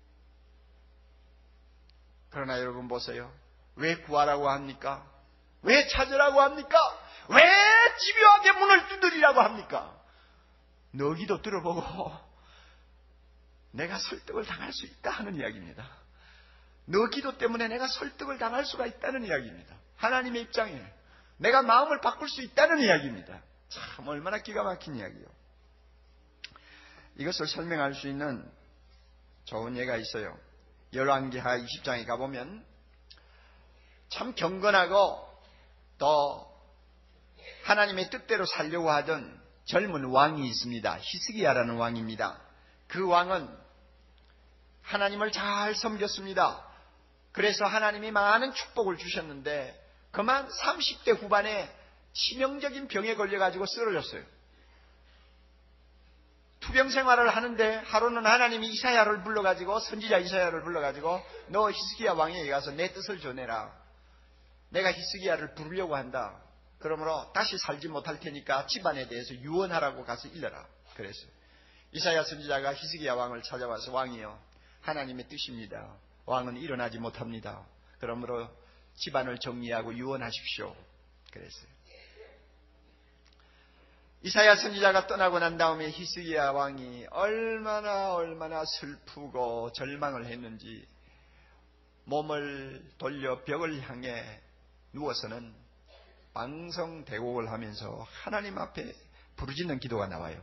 그러나 여러분 보세요. 왜 구하라고 합니까? 왜 찾으라고 합니까? 왜 집요하게 문을 두드리라고 합니까? 너 기도 들어보고 내가 설득을 당할 수 있다 하는 이야기입니다. 너 기도 때문에 내가 설득을 당할 수가 있다는 이야기입니다. 하나님의 입장에 내가 마음을 바꿀 수 있다는 이야기입니다. 참 얼마나 기가 막힌 이야기요. 이것을 설명할 수 있는 좋은 예가 있어요. 열왕기하 이십 장에 가보면 참 경건하고 또 하나님의 뜻대로 살려고 하던 젊은 왕이 있습니다. 히스기야라는 왕입니다. 그 왕은 하나님을 잘 섬겼습니다. 그래서 하나님이 많은 축복을 주셨는데 그만 삼십 대 후반에 치명적인 병에 걸려가지고 쓰러졌어요. 투병 생활을 하는데 하루는 하나님이 이사야를 불러가지고, 선지자 이사야를 불러가지고 너 히스기야 왕에게 가서 내 뜻을 전해라. 내가 히스기야를 부르려고 한다. 그러므로 다시 살지 못할 테니까 집안에 대해서 유언하라고 가서 일러라. 그랬어요. 이사야 선지자가 히스기야 왕을 찾아와서 왕이여, 하나님의 뜻입니다. 왕은 일어나지 못합니다. 그러므로 집안을 정리하고 유언하십시오. 그랬어요. 이사야 선지자가 떠나고 난 다음에 히스기야 왕이 얼마나 얼마나 슬프고 절망을 했는지 몸을 돌려 벽을 향해 누워서는 방성대곡을 하면서 하나님 앞에 부르짖는 기도가 나와요.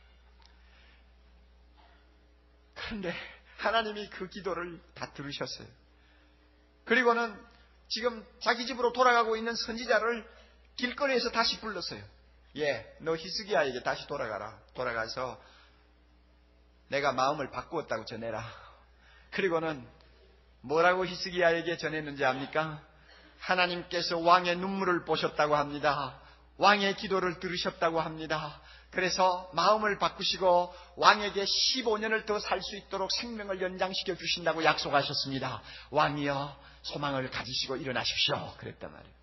그런데 하나님이 그 기도를 다 들으셨어요. 그리고는 지금 자기 집으로 돌아가고 있는 선지자를 길거리에서 다시 불렀어요. 예, 너 히스기야에게 다시 돌아가라. 돌아가서 내가 마음을 바꾸었다고 전해라. 그리고는 뭐라고 히스기야에게 전했는지 압니까? 하나님께서 왕의 눈물을 보셨다고 합니다. 왕의 기도를 들으셨다고 합니다. 그래서 마음을 바꾸시고 왕에게 십오 년을 더 살 수 있도록 생명을 연장시켜 주신다고 약속하셨습니다. 왕이여 소망을 가지시고 일어나십시오. 그랬단 말이에요.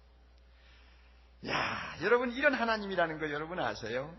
야, 여러분 이런 하나님이라는 거 여러분 아세요?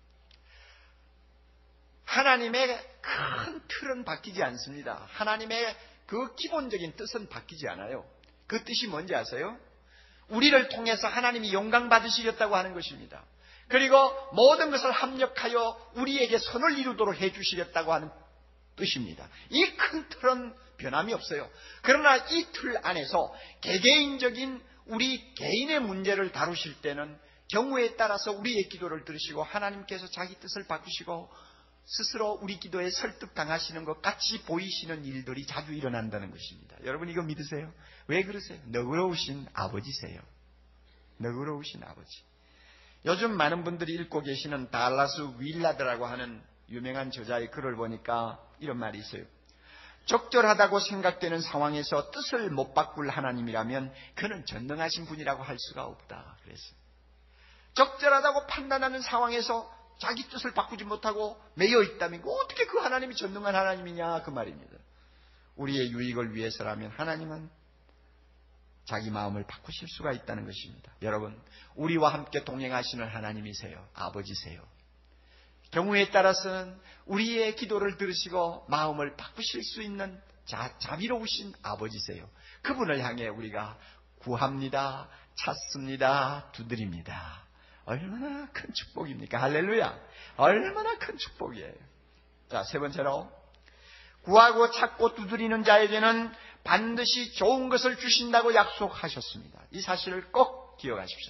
하나님의 큰 틀은 바뀌지 않습니다. 하나님의 그 기본적인 뜻은 바뀌지 않아요. 그 뜻이 뭔지 아세요? 우리를 통해서 하나님이 영광 받으시겠다고 하는 것입니다. 그리고 모든 것을 합력하여 우리에게 선을 이루도록 해주시겠다고 하는 뜻입니다. 이 큰 틀은 변함이 없어요. 그러나 이 틀 안에서 개개인적인 우리 개인의 문제를 다루실 때는 경우에 따라서 우리의 기도를 들으시고 하나님께서 자기 뜻을 바꾸시고 스스로 우리 기도에 설득당하시는 것 같이 보이시는 일들이 자주 일어난다는 것입니다. 여러분 이거 믿으세요? 왜 그러세요? 너그러우신 아버지세요. 너그러우신 아버지. 요즘 많은 분들이 읽고 계시는 달라스 윌라드라고 하는 유명한 저자의 글을 보니까 이런 말이 있어요. 적절하다고 생각되는 상황에서 뜻을 못 바꿀 하나님이라면 그는 전능하신 분이라고 할 수가 없다. 그랬어요. 적절하다고 판단하는 상황에서 자기 뜻을 바꾸지 못하고 매여 있다면 어떻게 그 하나님이 전능한 하나님이냐 그 말입니다. 우리의 유익을 위해서라면 하나님은 자기 마음을 바꾸실 수가 있다는 것입니다. 여러분, 우리와 함께 동행하시는 하나님이세요. 아버지세요. 경우에 따라서는 우리의 기도를 들으시고 마음을 바꾸실 수 있는 자, 자비로우신 아버지세요. 그분을 향해 우리가 구합니다, 찾습니다, 두드립니다. 얼마나 큰 축복입니까? 할렐루야! 얼마나 큰 축복이에요. 자, 세 번째로 구하고 찾고 두드리는 자에게는 반드시 좋은 것을 주신다고 약속하셨습니다. 이 사실을 꼭 기억하십시오.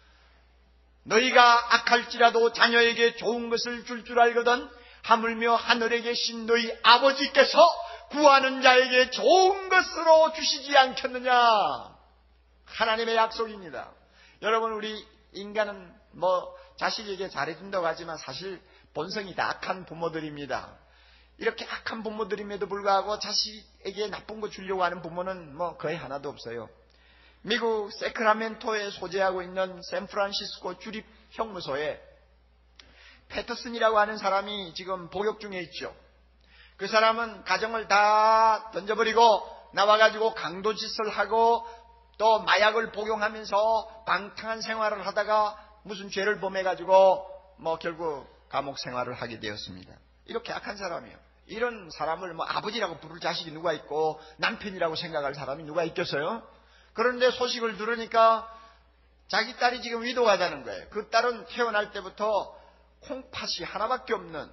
너희가 악할지라도 자녀에게 좋은 것을 줄 줄 알거든 하물며 하늘에 계신 너희 아버지께서 구하는 자에게 좋은 것으로 주시지 않겠느냐. 하나님의 약속입니다. 여러분, 우리 인간은 뭐 자식에게 잘해준다고 하지만 사실 본성이 다 악한 부모들입니다. 이렇게 악한 부모들임에도 불구하고 자식에게 나쁜 거 주려고 하는 부모는 뭐 거의 하나도 없어요. 미국 세크라멘토에 소재하고 있는 샌프란시스코 주립 형무소에 패터슨이라고 하는 사람이 지금 복역 중에 있죠. 그 사람은 가정을 다 던져버리고 나와가지고 강도짓을 하고 또 마약을 복용하면서 방탕한 생활을 하다가 무슨 죄를 범해가지고 뭐 결국 감옥 생활을 하게 되었습니다. 이렇게 악한 사람이에요. 이런 사람을 뭐 아버지라고 부를 자식이 누가 있고 남편이라고 생각할 사람이 누가 있겠어요? 그런데 소식을 들으니까 자기 딸이 지금 위도가 되는 거예요. 그 딸은 태어날 때부터 콩팥이 하나밖에 없는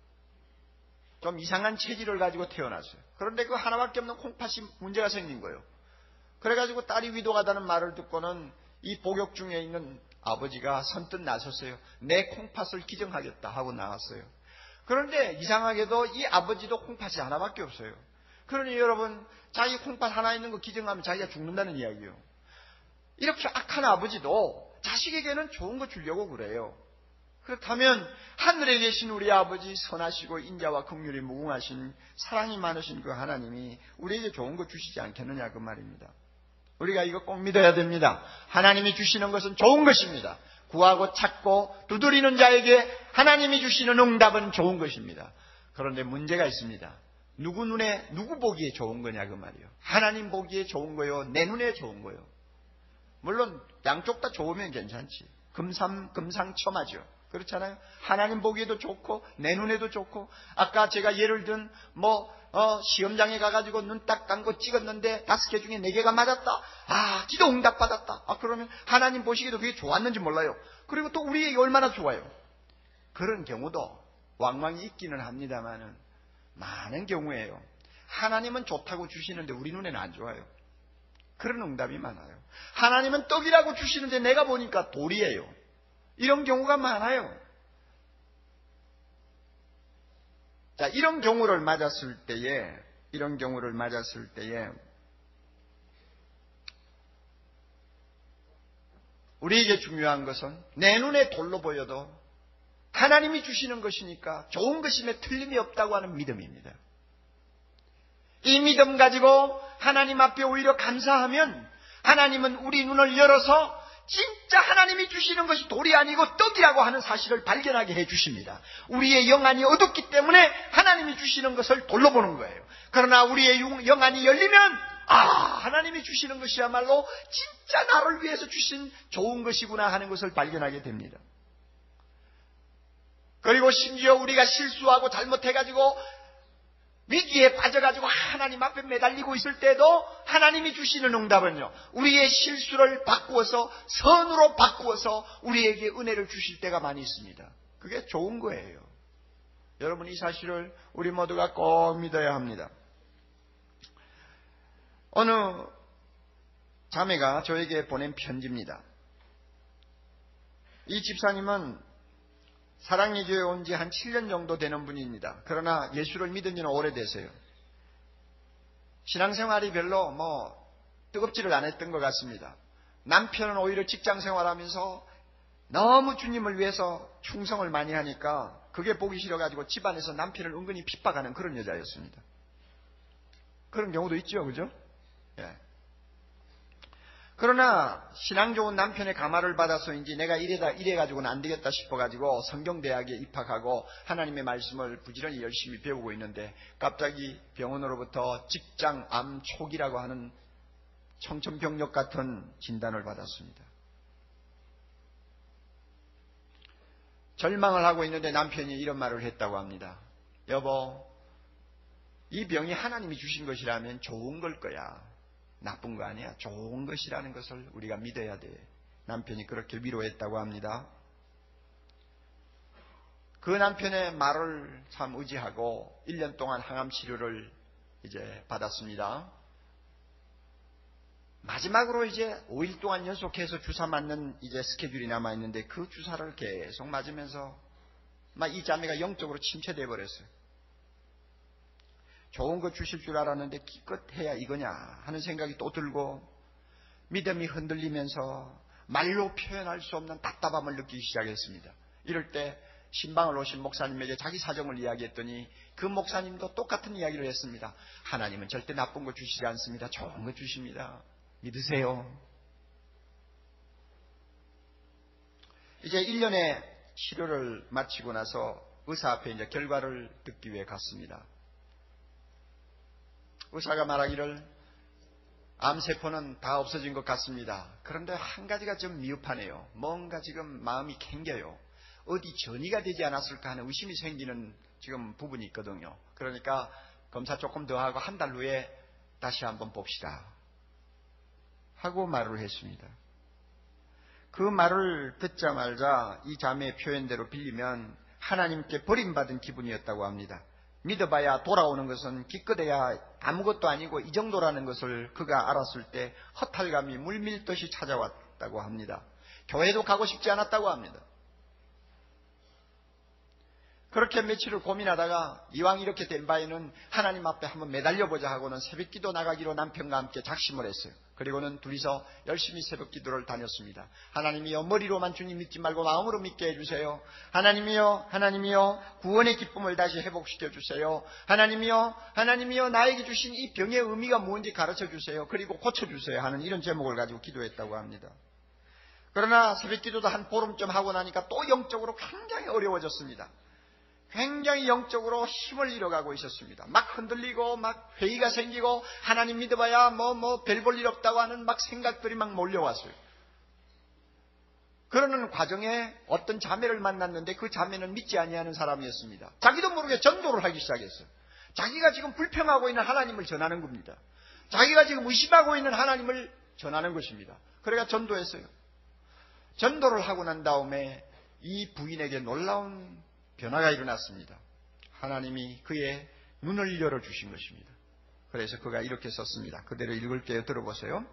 좀 이상한 체질을 가지고 태어났어요. 그런데 그 하나밖에 없는 콩팥이 문제가 생긴 거예요. 그래가지고 딸이 위도가 되는 말을 듣고는 이 복역 중에 있는 아버지가 선뜻 나섰어요. 내 콩팥을 기증하겠다 하고 나왔어요. 그런데 이상하게도 이 아버지도 콩팥이 하나밖에 없어요. 그러니 여러분, 자기 콩팥 하나 있는 거 기증하면 자기가 죽는다는 이야기예요. 이렇게 악한 아버지도 자식에게는 좋은 거 주려고 그래요. 그렇다면 하늘에 계신 우리 아버지 선하시고 인자와 긍휼이 무궁하신 사랑이 많으신 그 하나님이 우리에게 좋은 거 주시지 않겠느냐 그 말입니다. 우리가 이거 꼭 믿어야 됩니다. 하나님이 주시는 것은 좋은 것입니다. 구하고 찾고 두드리는 자에게 하나님이 주시는 응답은 좋은 것입니다. 그런데 문제가 있습니다. 누구 눈에, 누구 보기에 좋은 거냐 그 말이에요. 하나님 보기에 좋은 거요, 내 눈에 좋은 거요. 물론 양쪽 다 좋으면 괜찮지. 금삼, 금상첨화죠. 그렇잖아요. 하나님 보기에도 좋고 내 눈에도 좋고. 아까 제가 예를 든 뭐 어, 시험장에 가가지고 눈 딱 감고 찍었는데 다섯 개 중에 네 개가 맞았다. 아, 기도 응답 받았다. 아, 그러면 하나님 보시기에도 그게 좋았는지 몰라요. 그리고 또 우리에게 얼마나 좋아요. 그런 경우도 왕왕이 있기는 합니다만은 많은 경우에요. 하나님은 좋다고 주시는데 우리 눈에는 안 좋아요. 그런 응답이 많아요. 하나님은 떡이라고 주시는데 내가 보니까 돌이에요. 이런 경우가 많아요. 자, 이런 경우를 맞았을 때에, 이런 경우를 맞았을 때에, 우리에게 중요한 것은 내 눈에 돌로 보여도 하나님이 주시는 것이니까 좋은 것임에 틀림이 없다고 하는 믿음입니다. 이 믿음 가지고 하나님 앞에 오히려 감사하면 하나님은 우리 눈을 열어서 진짜 하나님이 주시는 것이 돌이 아니고 떡이라고 하는 사실을 발견하게 해주십니다. 우리의 영안이 어둡기 때문에 하나님이 주시는 것을 돌로 보는 거예요. 그러나 우리의 영안이 열리면 아, 하나님이 주시는 것이야말로 진짜 나를 위해서 주신 좋은 것이구나 하는 것을 발견하게 됩니다. 그리고 심지어 우리가 실수하고 잘못해가지고 위기에 빠져가지고 하나님 앞에 매달리고 있을 때도 하나님이 주시는 응답은요, 우리의 실수를 바꾸어서 선으로 바꾸어서 우리에게 은혜를 주실 때가 많이 있습니다. 그게 좋은 거예요. 여러분, 이 사실을 우리 모두가 꼭 믿어야 합니다. 어느 자매가 저에게 보낸 편지입니다. 이 집사님은 사랑예교에 온 지 한 칠 년 정도 되는 분입니다. 그러나 예수를 믿은 지는 오래되세요. 신앙생활이 별로 뭐 뜨겁지를 않았던 것 같습니다. 남편은 오히려 직장생활하면서 너무 주님을 위해서 충성을 많이 하니까 그게 보기 싫어가지고 집안에서 남편을 은근히 핍박하는 그런 여자였습니다. 그런 경우도 있죠, 그죠? 예. 그러나 신앙 좋은 남편의 감화를 받아서인지 내가 이래다 이래가지고는 안 되겠다 싶어가지고 성경대학에 입학하고 하나님의 말씀을 부지런히 열심히 배우고 있는데 갑자기 병원으로부터 직장암 초기라고 하는 청천벽력 같은 진단을 받았습니다. 절망을 하고 있는데 남편이 이런 말을 했다고 합니다. 여보, 이 병이 하나님이 주신 것이라면 좋은 걸 거야. 나쁜 거 아니야. 좋은 것이라는 것을 우리가 믿어야 돼. 남편이 그렇게 위로했다고 합니다. 그 남편의 말을 참 의지하고 일 년 동안 항암 치료를 이제 받았습니다. 마지막으로 이제 오 일 동안 연속해서 주사 맞는 이제 스케줄이 남아 있는데 그 주사를 계속 맞으면서 막 이 자매가 영적으로 침체돼 버렸어요. 좋은 거 주실 줄 알았는데 기껏 해야 이거냐 하는 생각이 또 들고 믿음이 흔들리면서 말로 표현할 수 없는 답답함을 느끼기 시작했습니다. 이럴 때 신방을 오신 목사님에게 자기 사정을 이야기했더니 그 목사님도 똑같은 이야기를 했습니다. 하나님은 절대 나쁜 거 주시지 않습니다. 좋은 거 주십니다. 믿으세요. 이제 일 년의 치료를 마치고 나서 의사 앞에 이제 결과를 듣기 위해 갔습니다. 의사가 말하기를 암세포는 다 없어진 것 같습니다. 그런데 한 가지가 좀 미흡하네요. 뭔가 지금 마음이 캥겨요. 어디 전이가 되지 않았을까 하는 의심이 생기는 지금 부분이 있거든요. 그러니까 검사 조금 더 하고 한 달 후에 다시 한번 봅시다 하고 말을 했습니다. 그 말을 듣자마자 이 자매의 표현대로 빌리면 하나님께 버림받은 기분이었다고 합니다. 믿어봐야 돌아오는 것은 기껏해야 아무것도 아니고 이 정도라는 것을 그가 알았을 때 허탈감이 물밀듯이 찾아왔다고 합니다. 교회도 가고 싶지 않았다고 합니다. 그렇게 며칠을 고민하다가 이왕 이렇게 된 바에는 하나님 앞에 한번 매달려보자 하고는 새벽기도 나가기로 남편과 함께 작심을 했어요. 그리고는 둘이서 열심히 새벽기도를 다녔습니다. 하나님이여, 머리로만 주님 믿지 말고 마음으로 믿게 해주세요. 하나님이여, 하나님이여, 구원의 기쁨을 다시 회복시켜 주세요. 하나님이여, 하나님이여, 나에게 주신 이 병의 의미가 뭔지 가르쳐 주세요. 그리고 고쳐주세요 하는 이런 제목을 가지고 기도했다고 합니다. 그러나 새벽기도도 한 보름쯤 하고 나니까 또 영적으로 굉장히 어려워졌습니다. 굉장히 영적으로 힘을 잃어가고 있었습니다. 막 흔들리고 막 회의가 생기고 하나님 믿어봐야 뭐 뭐 별 볼 일 없다고 하는 막 생각들이 막 몰려왔어요. 그러는 과정에 어떤 자매를 만났는데 그 자매는 믿지 아니하는 사람이었습니다. 자기도 모르게 전도를 하기 시작했어요. 자기가 지금 불평하고 있는 하나님을 전하는 겁니다. 자기가 지금 의심하고 있는 하나님을 전하는 것입니다. 그래가 전도했어요. 전도를 하고 난 다음에 이 부인에게 놀라운 변화가 일어났습니다. 하나님이 그의 눈을 열어주신 것입니다. 그래서 그가 이렇게 썼습니다. 그대로 읽을게요. 들어보세요.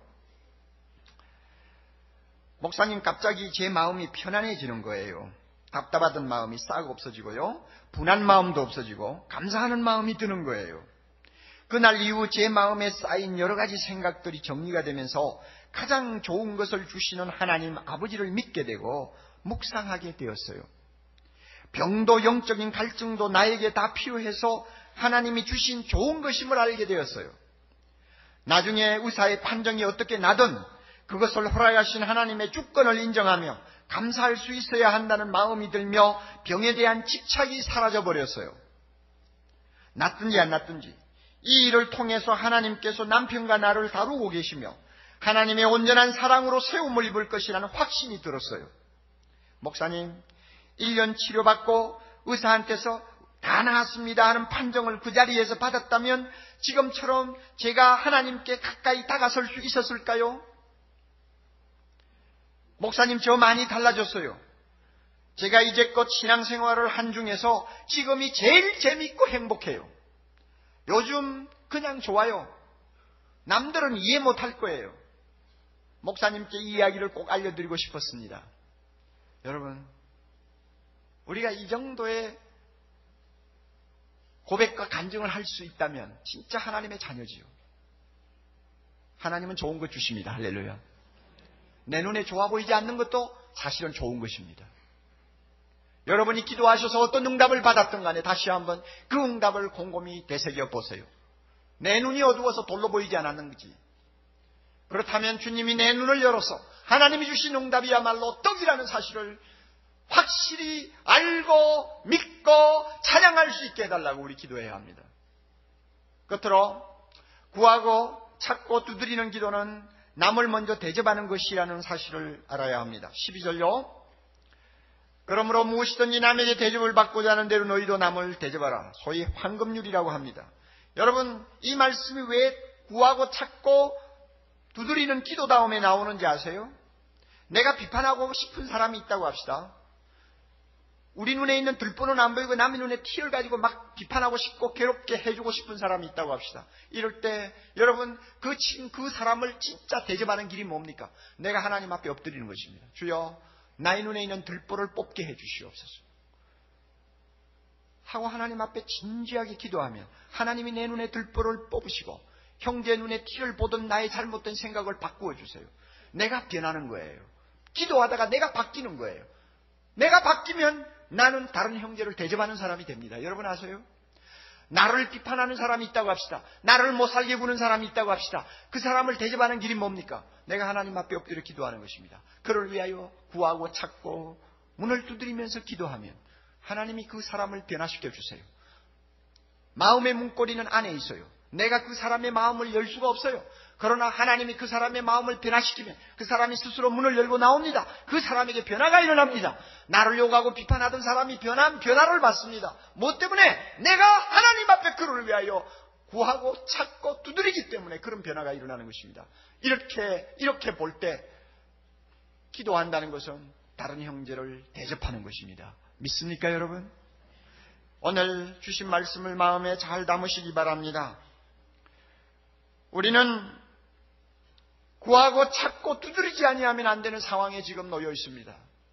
목사님, 갑자기 제 마음이 편안해지는 거예요. 답답하던 마음이 싹 없어지고요. 분한 마음도 없어지고 감사하는 마음이 드는 거예요. 그날 이후 제 마음에 쌓인 여러 가지 생각들이 정리가 되면서 가장 좋은 것을 주시는 하나님 아버지를 믿게 되고 묵상하게 되었어요. 병도 영적인 갈증도 나에게 다 필요해서 하나님이 주신 좋은 것임을 알게 되었어요. 나중에 의사의 판정이 어떻게 나든 그것을 허락하신 하나님의 주권을 인정하며 감사할 수 있어야 한다는 마음이 들며 병에 대한 집착이 사라져버렸어요. 낫든지 안 낫든지 이 일을 통해서 하나님께서 남편과 나를 다루고 계시며 하나님의 온전한 사랑으로 세움을 입을 것이라는 확신이 들었어요. 목사님, 일 년 치료받고 의사한테서 다 나았습니다 하는 판정을 그 자리에서 받았다면 지금처럼 제가 하나님께 가까이 다가설 수 있었을까요? 목사님, 저 많이 달라졌어요. 제가 이제껏 신앙생활을 한 중에서 지금이 제일 재밌고 행복해요. 요즘 그냥 좋아요. 남들은 이해 못할 거예요. 목사님께 이 이야기를 꼭 알려드리고 싶었습니다. 여러분, 우리가 이 정도의 고백과 간증을 할 수 있다면 진짜 하나님의 자녀지요. 하나님은 좋은 것 주십니다. 할렐루야. 내 눈에 좋아 보이지 않는 것도 사실은 좋은 것입니다. 여러분이 기도하셔서 어떤 응답을 받았든 간에 다시 한번 그 응답을 곰곰이 되새겨 보세요. 내 눈이 어두워서 돌로 보이지 않았는지, 그렇다면 주님이 내 눈을 열어서 하나님이 주신 응답이야말로 떡이라는 사실을 확실히 알고 믿고 찬양할 수 있게 해달라고 우리 기도해야 합니다. 끝으로 구하고 찾고 두드리는 기도는 남을 먼저 대접하는 것이라는 사실을 알아야 합니다. 십이 절요. 그러므로 무엇이든지 남에게 대접을 받고자 하는 대로 너희도 남을 대접하라. 소위 황금률이라고 합니다. 여러분, 이 말씀이 왜 구하고 찾고 두드리는 기도 다음에 나오는지 아세요? 내가 비판하고 싶은 사람이 있다고 합시다. 우리 눈에 있는 들보는 안 보이고 남의 눈에 티를 가지고 막 비판하고 싶고 괴롭게 해주고 싶은 사람이 있다고 합시다. 이럴 때 여러분, 그, 그 사람을 진짜 대접하는 길이 뭡니까? 내가 하나님 앞에 엎드리는 것입니다. 주여, 나의 눈에 있는 들보를 뽑게 해주시옵소서 하고 하나님 앞에 진지하게 기도하면 하나님이 내 눈에 들보를 뽑으시고 형제 눈에 티를 보던 나의 잘못된 생각을 바꾸어 주세요. 내가 변하는 거예요. 기도하다가 내가 바뀌는 거예요. 내가 바뀌면 나는 다른 형제를 대접하는 사람이 됩니다. 여러분 아세요? 나를 비판하는 사람이 있다고 합시다. 나를 못 살게 구는 사람이 있다고 합시다. 그 사람을 대접하는 길이 뭡니까? 내가 하나님 앞에 엎드려 기도하는 것입니다. 그를 위하여 구하고 찾고 문을 두드리면서 기도하면 하나님이 그 사람을 변화시켜 주세요. 마음의 문고리는 안에 있어요. 내가 그 사람의 마음을 열 수가 없어요. 그러나 하나님이 그 사람의 마음을 변화시키면 그 사람이 스스로 문을 열고 나옵니다. 그 사람에게 변화가 일어납니다. 나를 욕하고 비판하던 사람이 변한 변화를 받습니다. 뭐 때문에? 내가 하나님 앞에 그를 위하여 구하고 찾고 두드리기 때문에 그런 변화가 일어나는 것입니다. 이렇게 이렇게 볼 때 기도한다는 것은 다른 형제를 대접하는 것입니다. 믿습니까, 여러분? 오늘 주신 말씀을 마음에 잘 담으시기 바랍니다. 우리는 구하고 찾고 두드리지 아니하면 안 되는 상황에 지금 놓여 있습니다.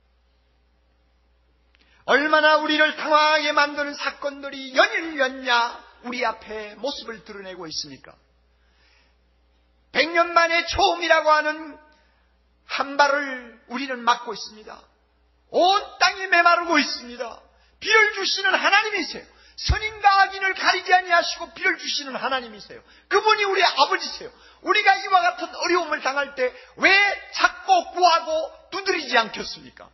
얼마나 우리를 당황하게 만드는 사건들이 연일연냐 우리 앞에 모습을 드러내고 있습니까? 백 년 만에 처음이라고 하는 한 발을 우리는 맞고 있습니다. 온 땅이 메마르고 있습니다. 비를 주시는 하나님이세요. 선인과 악인을 가리지 아니하시고 비를 주시는 하나님이세요. 그분이 우리 아버지세요. 우리가 이와 같은 어려움을 당할 때 왜 찾고 구하고 두드리지 않겠습니까?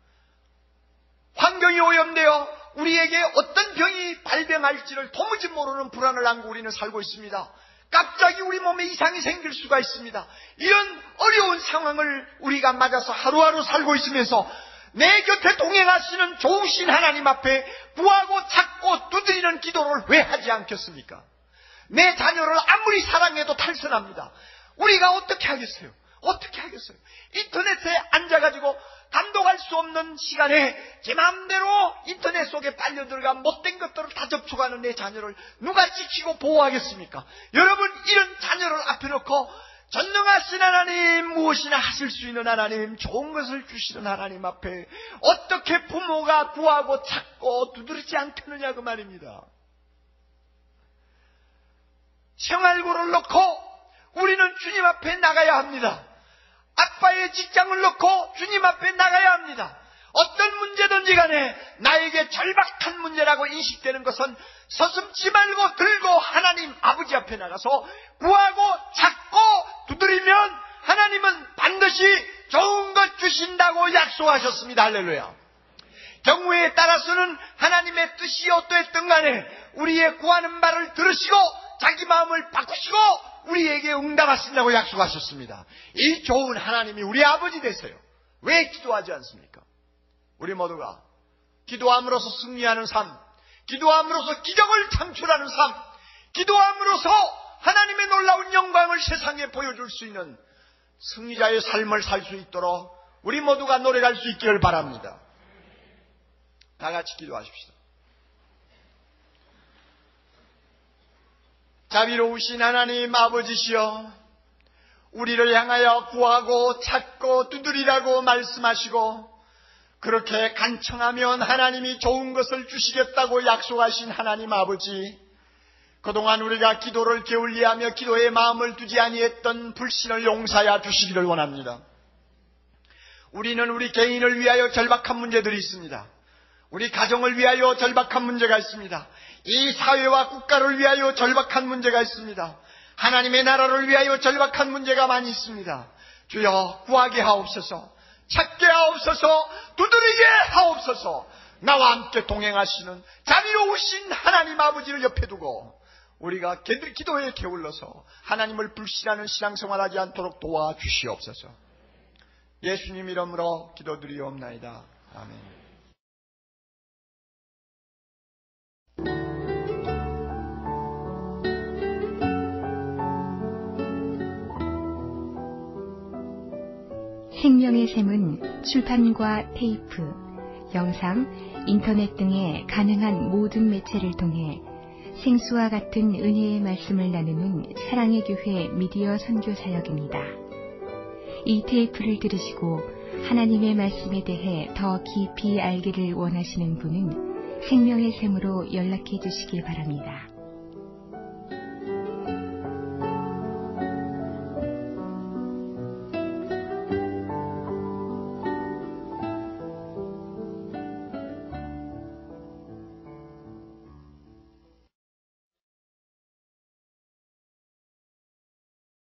환경이 오염되어 우리에게 어떤 병이 발병할지를 도무지 모르는 불안을 안고 우리는 살고 있습니다. 갑자기 우리 몸에 이상이 생길 수가 있습니다. 이런 어려운 상황을 우리가 맞아서 하루하루 살고 있으면서 내 곁에 동행하시는 좋으신 하나님 앞에 구하고 찾고 두드리는 기도를 왜 하지 않겠습니까? 내 자녀를 아무리 사랑해도 탈선합니다. 우리가 어떻게 하겠어요? 어떻게 하겠어요? 인터넷에 앉아가지고 감독할 수 없는 시간에 제 마음대로 인터넷 속에 빨려들어가 못된 것들을 다 접촉하는 내 자녀를 누가 지키고 보호하겠습니까? 여러분, 이런 자녀를 앞에 놓고 전능하신 하나님, 무엇이나 하실 수 있는 하나님, 좋은 것을 주시는 하나님 앞에 어떻게 부모가 구하고 찾고 두드리지 않겠느냐 그 말입니다. 생활고를 놓고 우리는 주님 앞에 나가야 합니다. 아빠의 직장을 놓고 주님 앞에 나가야 합니다. 어떤 문제든지 간에 나에게 절박한 문제라고 인식되는 것은 서슴지 말고 들고 하나님 아버지 앞에 나가서 구하고 찾고 두드리면 하나님은 반드시 좋은 것 주신다고 약속하셨습니다. 할렐루야. 경우에 따라서는 하나님의 뜻이 어떠했든 간에 우리의 구하는 바를 들으시고 자기 마음을 바꾸시고 우리에게 응답하신다고 약속하셨습니다. 이 좋은 하나님이 우리 아버지 되세요. 왜 기도하지 않습니까? 우리 모두가 기도함으로써 승리하는 삶, 기도함으로써 기적을 창출하는 삶, 기도함으로써 하나님의 놀라운 영광을 세상에 보여줄 수 있는 승리자의 삶을 살 수 있도록 우리 모두가 노력할 수 있기를 바랍니다. 다 같이 기도하십시다. 자비로우신 하나님 아버지시여, 우리를 향하여 구하고 찾고 두드리라고 말씀하시고 그렇게 간청하면 하나님이 좋은 것을 주시겠다고 약속하신 하나님 아버지, 그동안 우리가 기도를 게을리하며 기도에 마음을 두지 아니했던 불신을 용서하여 주시기를 원합니다. 우리는 우리 개인을 위하여 절박한 문제들이 있습니다. 우리 가정을 위하여 절박한 문제가 있습니다. 이 사회와 국가를 위하여 절박한 문제가 있습니다. 하나님의 나라를 위하여 절박한 문제가 많이 있습니다. 주여, 구하게 하옵소서, 찾게 하옵소서, 두드리게 하옵소서. 나와 함께 동행하시는 자비로우신 하나님 아버지를 옆에 두고 우리가 기도에 게을러서 하나님을 불신하는 신앙생활하지 않도록 도와주시옵소서. 예수님 이름으로 기도드리옵나이다. 아멘. 생명의 샘은 출판과 테이프, 영상, 인터넷 등의 가능한 모든 매체를 통해 생수와 같은 은혜의 말씀을 나누는 사랑의 교회 미디어 선교 사역입니다. 이 테이프를 들으시고 하나님의 말씀에 대해 더 깊이 알기를 원하시는 분은 생명의 샘으로 연락해 주시기 바랍니다.